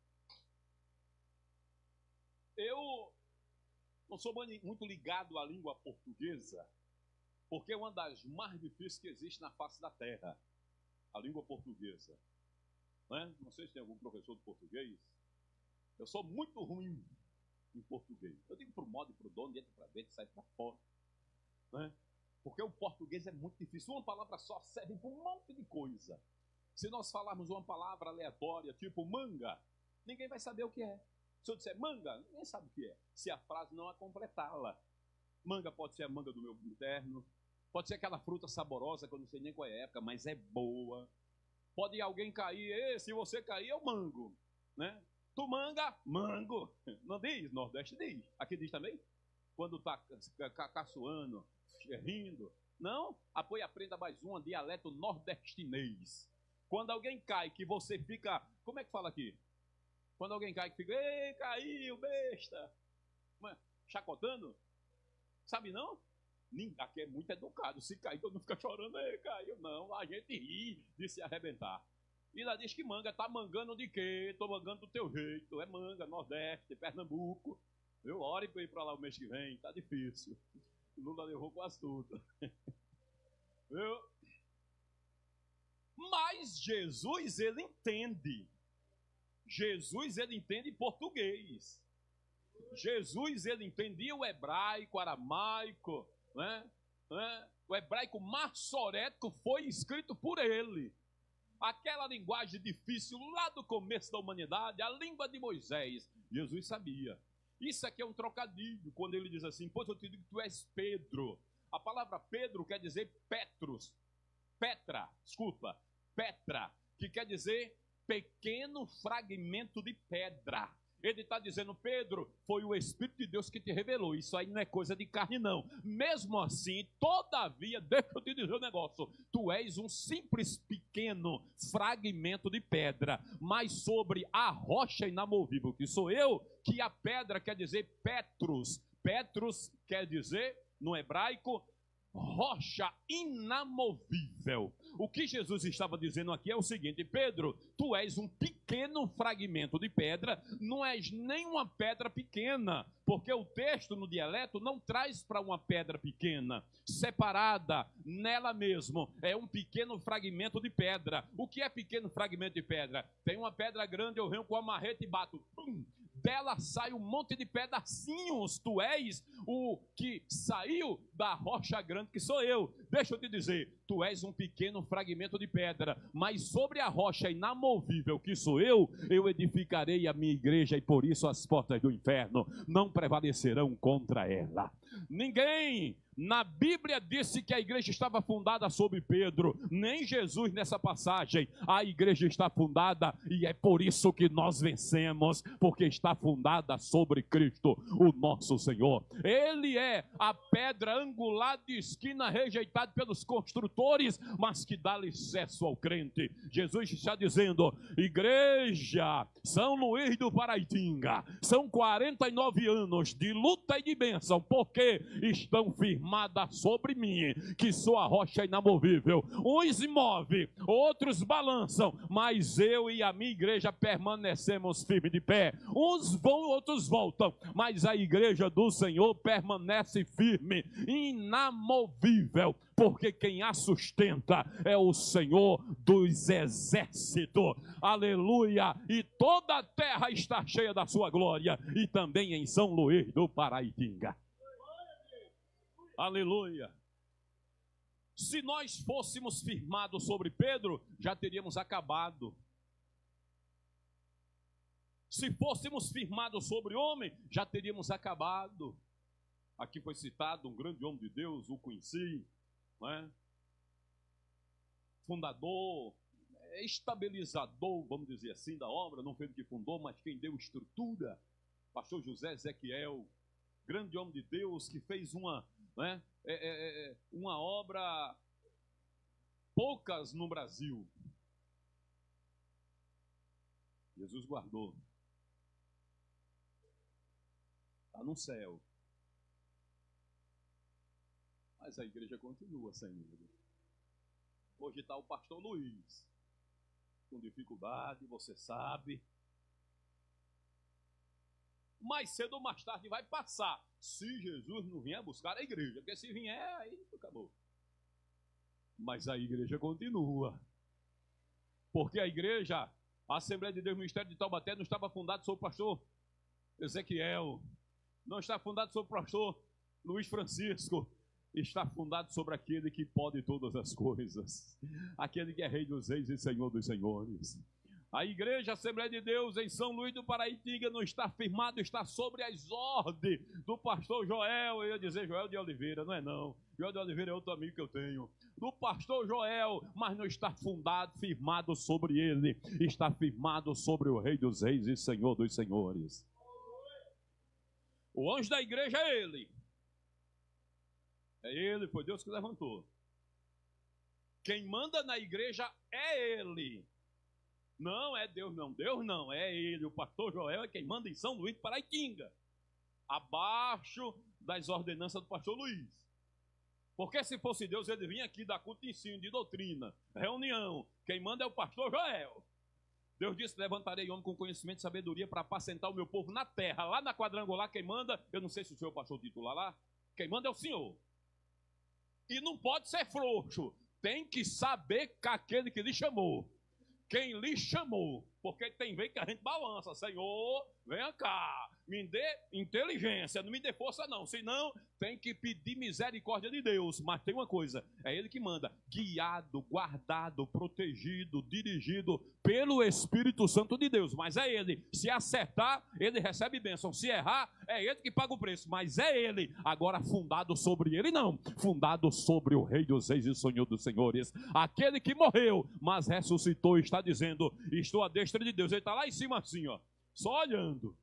Speaker 16: eu não sou muito ligado à língua portuguesa, porque é uma das mais difíceis que existe na face da terra, a língua portuguesa. Não é? Não sei se tem algum professor de português. Eu sou muito ruim em português. Eu digo para o modo e para o dono, entra para dentro, sai para fora. Não é? Porque o português é muito difícil. Uma palavra só serve para um monte de coisa. Se nós falarmos uma palavra aleatória, tipo manga, ninguém vai saber o que é. Se eu disser manga, ninguém sabe o que é, se a frase não a completá-la. Manga pode ser a manga do meu interno, pode ser aquela fruta saborosa que eu não sei nem qual é a época, mas é boa. Pode alguém cair, e se você cair é o mango, né? Tu manga, mango. Não diz? Nordeste diz. Aqui diz também? Quando tá caçoando, rindo. Não? Apoio aprenda mais um dialeto nordestinês. Quando alguém cai, que você fica... Como é que fala aqui? Quando alguém cai, que fica... Ei, caiu, besta. Chacotando? Sabe não? Aqui é muito educado. Se cair, todo mundo fica chorando. Ei, caiu. Não, a gente ri de se arrebentar. E lá diz que manga. Tá mangando de quê? Tô mangando do teu jeito. É manga, Nordeste, Pernambuco. Eu oro para ir para lá o mês que vem. Tá difícil. O Lula levou quase tudo. Eu... Mas Jesus, ele entende. Jesus, ele entende português. Jesus, ele entendia o hebraico, aramaico, né? né? O hebraico massorético foi escrito por ele. Aquela linguagem difícil lá do começo da humanidade, a língua de Moisés, Jesus sabia. Isso aqui é um trocadilho, quando ele diz assim, pois eu te digo que tu és Pedro. A palavra Pedro quer dizer Petrus, Petra, desculpa, Petra, que quer dizer pequeno fragmento de pedra. Ele está dizendo, Pedro, foi o Espírito de Deus que te revelou. Isso aí não é coisa de carne, não. Mesmo assim, todavia, deixa eu te dizer um negócio. Tu és um simples pequeno fragmento de pedra, mas sobre a rocha inamovível, que sou eu, que a pedra quer dizer Petrus. Petrus quer dizer, no hebraico, rocha inamovível. O que Jesus estava dizendo aqui é o seguinte, Pedro, tu és um pequeno fragmento de pedra, não és nem uma pedra pequena, porque o texto no dialeto não traz para uma pedra pequena, separada nela mesmo, é um pequeno fragmento de pedra. O que é pequeno fragmento de pedra? Tem uma pedra grande, eu venho com a marreta e bato, pum, dela sai um monte de pedacinhos. Tu és o que saiu da rocha grande que sou eu. Deixa eu te dizer, tu és um pequeno fragmento de pedra, mas sobre a rocha inamovível que sou eu, eu edificarei a minha igreja, e por isso as portas do inferno não prevalecerão contra ela. Ninguém na Bíblia disse que a igreja estava fundada sobre Pedro, nem Jesus nessa passagem. A igreja está fundada, e é por isso que nós vencemos, porque está fundada sobre Cristo, o nosso Senhor. Ele é a pedra angular de esquina, rejeitado pelos construtores, mas que dá alicerce ao crente. Jesus está dizendo: igreja São Luís do Paraitinga, são quarenta e nove anos de luta e de bênção, porque estão firmados sobre mim, que sou a rocha inamovível. Uns movem, outros balançam, mas eu e a minha igreja permanecemos firmes de pé. Uns vão, outros voltam, mas a igreja do Senhor permanece firme, inamovível, porque quem a sustenta é o Senhor dos exércitos. Aleluia! E toda a terra está cheia da sua glória, e também em São Luís do Paraitinga. Aleluia! Se nós fôssemos firmados sobre Pedro, já teríamos acabado. Se fôssemos firmados sobre homem, já teríamos acabado. Aqui foi citado um grande homem de Deus, o conheci, não é? Fundador, estabilizador, vamos dizer assim, da obra. Não foi ele que fundou, mas quem deu estrutura. Pastor José Ezequiel, grande homem de Deus, que fez uma, né, é, é, é, uma obra poucas no Brasil. Jesus guardou. Está no céu. Mas a igreja continua, Senhor. Hoje está o pastor Luiz, com dificuldade, você sabe. Mais cedo ou mais tarde vai passar, se Jesus não vier buscar a igreja, porque se vier, aí acabou. Mas a igreja continua, porque a igreja, a Assembleia de Deus, o Ministério de Taubaté, não estava fundado sobre o pastor Ezequiel, não está fundado sobre o pastor Luiz Francisco, está fundado sobre aquele que pode todas as coisas, aquele que é Rei dos Reis e Senhor dos Senhores. A igreja Assembleia de Deus em São Luís do Paraitinga não está firmado, está sobre as ordens do pastor Joel. Eu ia dizer Joel de Oliveira, não é não. Joel de Oliveira é outro amigo que eu tenho. Do pastor Joel, mas não está fundado, firmado sobre ele. Está firmado sobre o Rei dos Reis e Senhor dos Senhores. O anjo da igreja é ele. É ele, foi Deus que levantou. Quem manda na igreja é ele. Não é Deus não, Deus não, é ele, o pastor Joel é quem manda em São Luís do Paraitinga, abaixo das ordenanças do pastor Luiz. Porque se fosse Deus, ele vinha aqui dar culto de ensino, de doutrina, reunião. Quem manda é o pastor Joel. Deus disse: levantarei homem com conhecimento e sabedoria para apacentar o meu povo na terra. Lá na quadrangular, quem manda, eu não sei se o senhor é o pastor titular lá, quem manda é o senhor. E não pode ser frouxo, tem que saber que aquele que lhe chamou, quem lhe chamou, porque tem vez que a gente balança: Senhor, venha cá, me dê inteligência, não me dê força não, senão tem que pedir misericórdia de Deus. Mas tem uma coisa, é Ele que manda, guiado, guardado, protegido, dirigido pelo Espírito Santo de Deus. Mas é Ele, se acertar, Ele recebe bênção, se errar, é Ele que paga o preço, mas é Ele. Agora fundado sobre Ele não, fundado sobre o Rei dos Reis e Senhor dos Senhores, aquele que morreu, mas ressuscitou, está dizendo: estou à destra de Deus. Ele está lá em cima assim, ó, só olhando.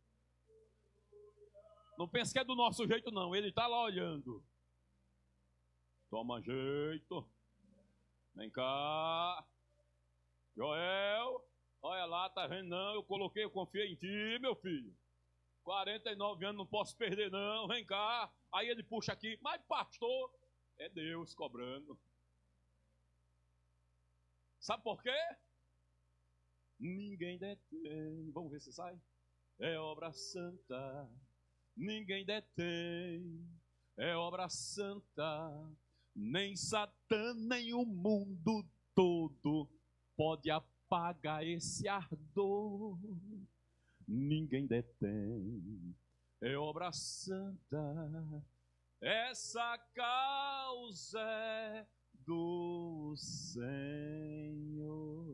Speaker 16: Não pense que é do nosso jeito não, ele está lá olhando. Toma jeito. Vem cá. Joel, olha lá, tá vendo não? Eu coloquei, eu confiei em ti, meu filho. quarenta e nove anos, não posso perder não, vem cá. Aí ele puxa aqui, mas pastor, é Deus cobrando. Sabe por quê? Ninguém detém. Vamos ver se sai. É obra santa. Ninguém detém. É obra santa. Nem Satã, nem o mundo todo pode apagar esse ardor. Ninguém detém. É obra santa. essa causa é do Senhor.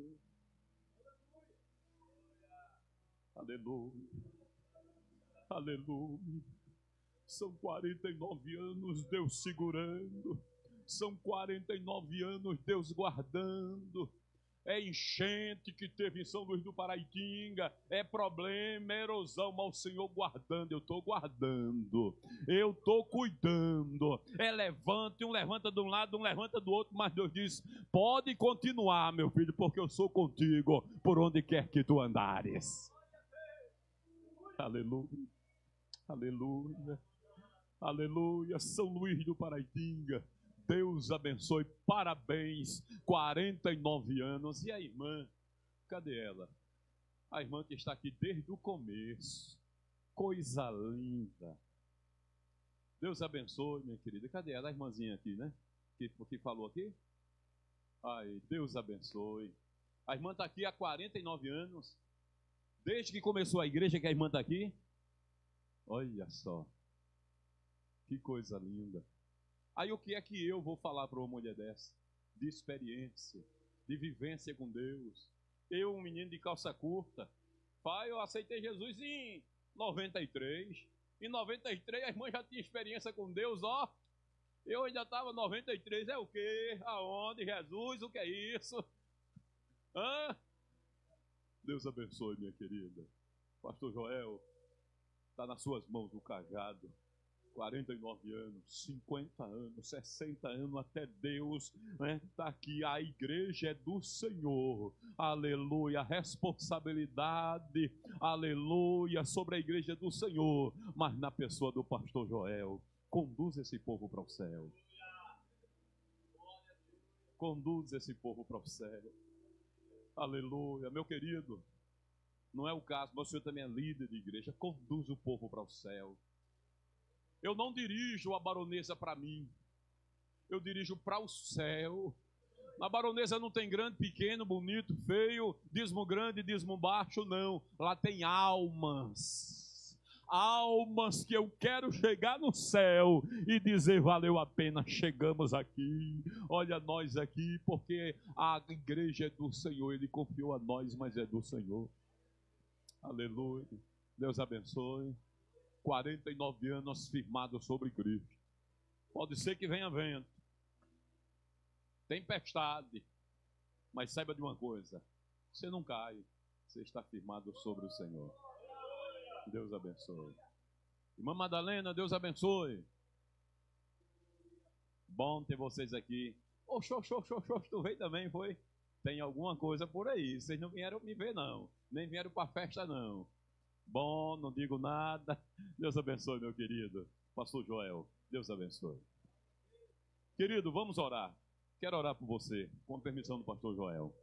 Speaker 16: Aleluia, aleluia. São quarenta e nove anos Deus segurando, são quarenta e nove anos Deus guardando. É enchente que teve em São Luís do Paraitinga, é problema, é erosão, mas o Senhor guardando, eu estou guardando, eu estou cuidando. É levante, um levanta de um lado, um levanta do outro, mas Deus diz, pode continuar, meu filho, porque eu sou contigo, por onde quer que tu andares. Aleluia, aleluia, aleluia. São Luís do Paraitinga, Deus abençoe, parabéns, quarenta e nove anos. E a irmã, cadê ela? A irmã que está aqui desde o começo, coisa linda. Deus abençoe, minha querida. Cadê ela? A irmãzinha aqui, né? Que, que falou aqui? Ai, Deus abençoe. A irmã está aqui há quarenta e nove anos. Desde que começou a igreja que a irmã está aqui. Olha só, que coisa linda. Aí o que é que eu vou falar para uma mulher dessa? De experiência, de vivência com Deus. Eu, um menino de calça curta, pai, eu aceitei Jesus em noventa e três. Em noventa e três a irmã já tinha experiência com Deus, ó. Eu ainda estava em noventa e três, é o quê? Aonde? Jesus, o que é isso? Hã? Deus abençoe, minha querida. Pastor Joel, está nas suas mãos o cajado. quarenta e nove anos, cinquenta anos, sessenta anos, até Deus está, né, aqui. A igreja é do Senhor, aleluia. A responsabilidade, aleluia, sobre a igreja do Senhor, mas na pessoa do pastor Joel, conduz esse povo para o céu. Conduz esse povo para o céu, aleluia. Meu querido, não é o caso, mas o senhor também é líder de igreja, conduz o povo para o céu. Eu não dirijo a baronesa para mim, eu dirijo para o céu. Na baronesa não tem grande, pequeno, bonito, feio, dízimo grande, dízimo baixo, não. Lá tem almas, almas que eu quero chegar no céu e dizer, valeu a pena, chegamos aqui. Olha nós aqui, porque a igreja é do Senhor, Ele confiou a nós, mas é do Senhor. Aleluia, Deus abençoe. quarenta e nove anos firmados sobre Cristo. Pode ser que venha vento, tempestade, mas saiba de uma coisa, você não cai, você está firmado sobre o Senhor. Deus abençoe. Irmã Madalena, Deus abençoe. Bom ter vocês aqui. Oxô, oxô, oxô, oxô, tu veio também, foi? Tem alguma coisa por aí, vocês não vieram me ver não, nem vieram para a festa não. Bom, não digo nada. Deus abençoe, meu querido pastor Joel. Deus abençoe. Querido, vamos orar. Quero orar por você, com a permissão do pastor Joel.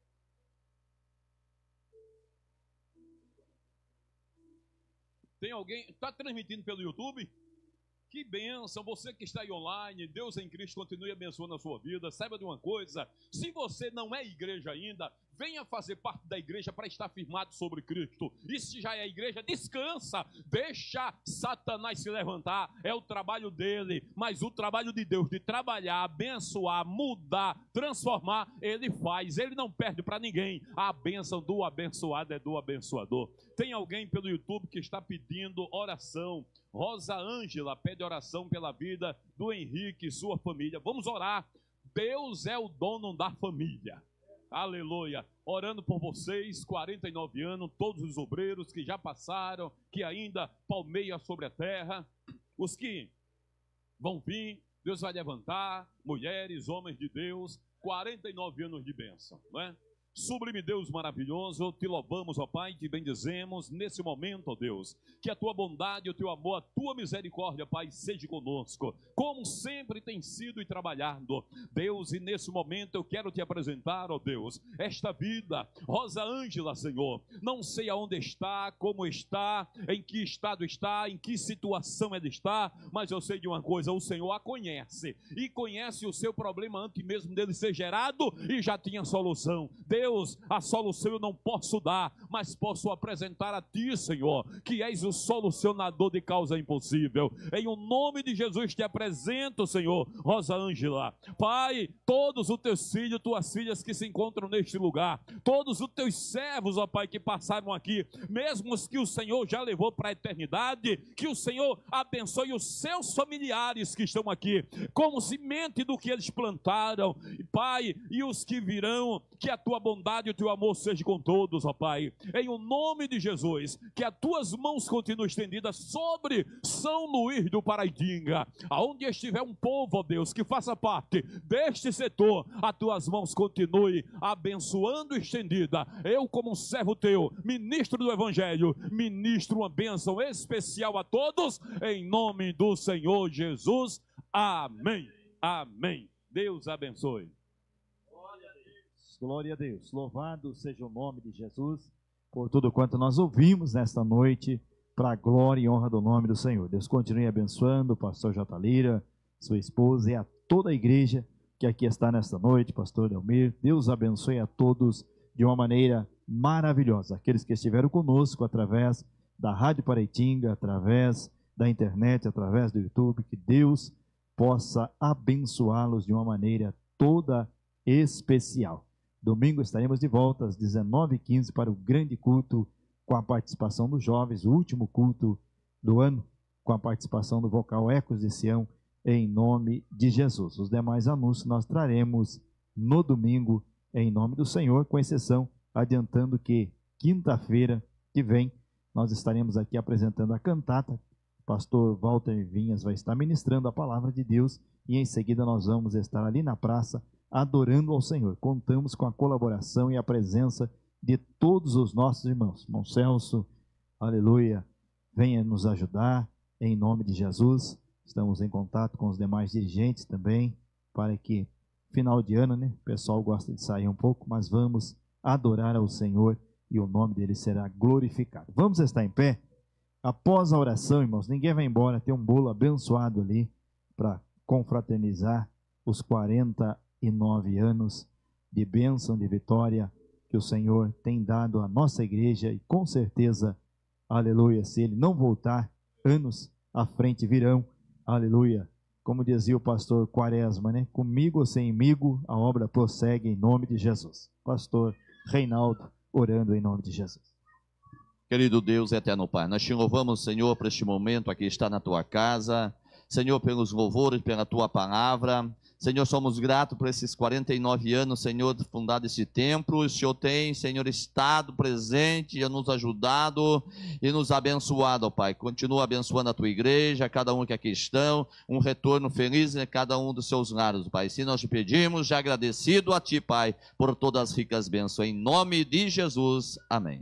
Speaker 16: Tem alguém, está transmitindo pelo YouTube? Que bênção, você que está aí online, Deus em Cristo continue abençoando a sua vida. Saiba de uma coisa, se você não é igreja ainda, venha fazer parte da igreja para estar firmado sobre Cristo. E se já é igreja, descansa, deixa Satanás se levantar, é o trabalho dele, mas o trabalho de Deus, de trabalhar, abençoar, mudar, transformar, ele faz, ele não perde para ninguém. A bênção do abençoado é do abençoador. Tem alguém pelo YouTube que está pedindo oração. Rosa Ângela pede oração pela vida do Henrique e sua família. Vamos orar. Deus é o dono da família. Aleluia. Orando por vocês, quarenta e nove anos, todos os obreiros que já passaram, que ainda palmeiam sobre a terra, os que vão vir, Deus vai levantar, mulheres, homens de Deus, quarenta e nove anos de bênção, não é? Sublime Deus maravilhoso, te louvamos, ó Pai, te bendizemos nesse momento, ó Deus, que a tua bondade, o teu amor, a tua misericórdia, Pai, seja conosco, como sempre tem sido e trabalhado, Deus, e nesse momento eu quero te apresentar, ó Deus, esta vida, Rosa Ângela, Senhor, não sei aonde está, como está, em que estado está, em que situação ela está, mas eu sei de uma coisa, o Senhor a conhece, e conhece o seu problema antes mesmo dele ser gerado, e já tinha solução. Deus Deus, a solução eu não posso dar, mas posso apresentar a Ti, Senhor, que és o solucionador de causa impossível. Em o nome de Jesus te apresento, Senhor, Rosa Ângela. Pai, todos os teus filhos, tuas filhas que se encontram neste lugar, todos os teus servos, ó Pai, que passaram aqui, mesmo os que o Senhor já levou para a eternidade, que o Senhor abençoe os seus familiares que estão aqui, como semente do que eles plantaram, Pai, e os que virão, que a tua bondade e o teu amor seja com todos, ó Pai, em o nome de Jesus, que as tuas mãos continuem estendidas sobre São Luís do Paraitinga, aonde estiver um povo, ó Deus, que faça parte deste setor, as tuas mãos continuem abençoando e estendida. Eu, como um servo teu, ministro do Evangelho, ministro uma bênção especial a todos, em nome do Senhor Jesus. Amém. Amém. Deus abençoe.
Speaker 2: Glória a Deus. Louvado seja o nome de Jesus por tudo quanto nós ouvimos nesta noite, para a glória e honra do nome do Senhor. Deus continue abençoando o pastor J. Lira, sua esposa e a toda a igreja que aqui está nesta noite, pastor Delmir. Deus abençoe a todos de uma maneira maravilhosa. Aqueles que estiveram conosco através da Rádio Paraitinga, através da internet, através do YouTube, que Deus possa abençoá-los de uma maneira toda especial. Domingo estaremos de volta às dezenove e quinze para o grande culto com a participação dos jovens, o último culto do ano, com a participação do vocal Ecos de Sião, em nome de Jesus. Os demais anúncios nós traremos no domingo, em nome do Senhor, com exceção, adiantando que quinta-feira que vem nós estaremos aqui apresentando a cantata. O pastor Walter Vinhas vai estar ministrando a palavra de Deus e em seguida nós vamos estar ali na praça adorando ao Senhor. Contamos com a colaboração e a presença de todos os nossos irmãos. Irmão Celso, aleluia, venha nos ajudar em nome de Jesus. Estamos em contato com os demais dirigentes também, para que final de ano, né, o pessoal gosta de sair um pouco, mas vamos adorar ao Senhor e o nome dele será glorificado. Vamos estar em pé? Após a oração, irmãos, ninguém vai embora, tem um bolo abençoado ali para confraternizar os quarenta e nove anos de bênção, de vitória que o Senhor tem dado à nossa igreja e com certeza, aleluia, se ele não voltar, anos à frente virão, aleluia. Como dizia o pastor Quaresma, né? Comigo ou semigo, a obra prossegue em nome de Jesus. Pastor Reinaldo, orando em nome de Jesus.
Speaker 10: Querido Deus, eterno Pai, nós te louvamos, Senhor, por este momento aqui está na tua casa, Senhor, pelos louvores, pela tua palavra. Senhor, somos gratos por esses quarenta e nove anos, Senhor, fundado esse templo. O Senhor tem, Senhor, estado presente e nos ajudado e nos abençoado, ó Pai. Continua abençoando a tua igreja, cada um que aqui estão, um retorno feliz em cada um dos seus lares, Pai. Assim nós te pedimos, já agradecido a ti, Pai, por todas as ricas bênçãos. Em nome de Jesus, amém.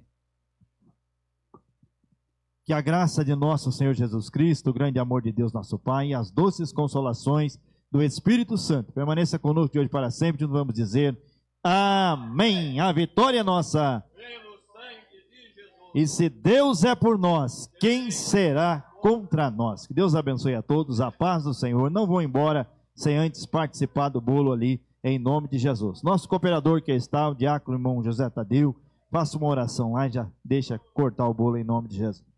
Speaker 2: Que a graça de nosso Senhor Jesus Cristo, o grande amor de Deus nosso Pai e as doces consolações do Espírito Santo permaneça conosco de hoje para sempre. Nós vamos dizer amém. A vitória é nossa. E se Deus é por nós, quem será contra nós? Que Deus abençoe a todos, a paz do Senhor. Não vou embora sem antes participar do bolo ali, em nome de Jesus. Nosso cooperador que está, o diácono irmão José Tadeu, faça uma oração lá e já deixa cortar o bolo em nome de Jesus.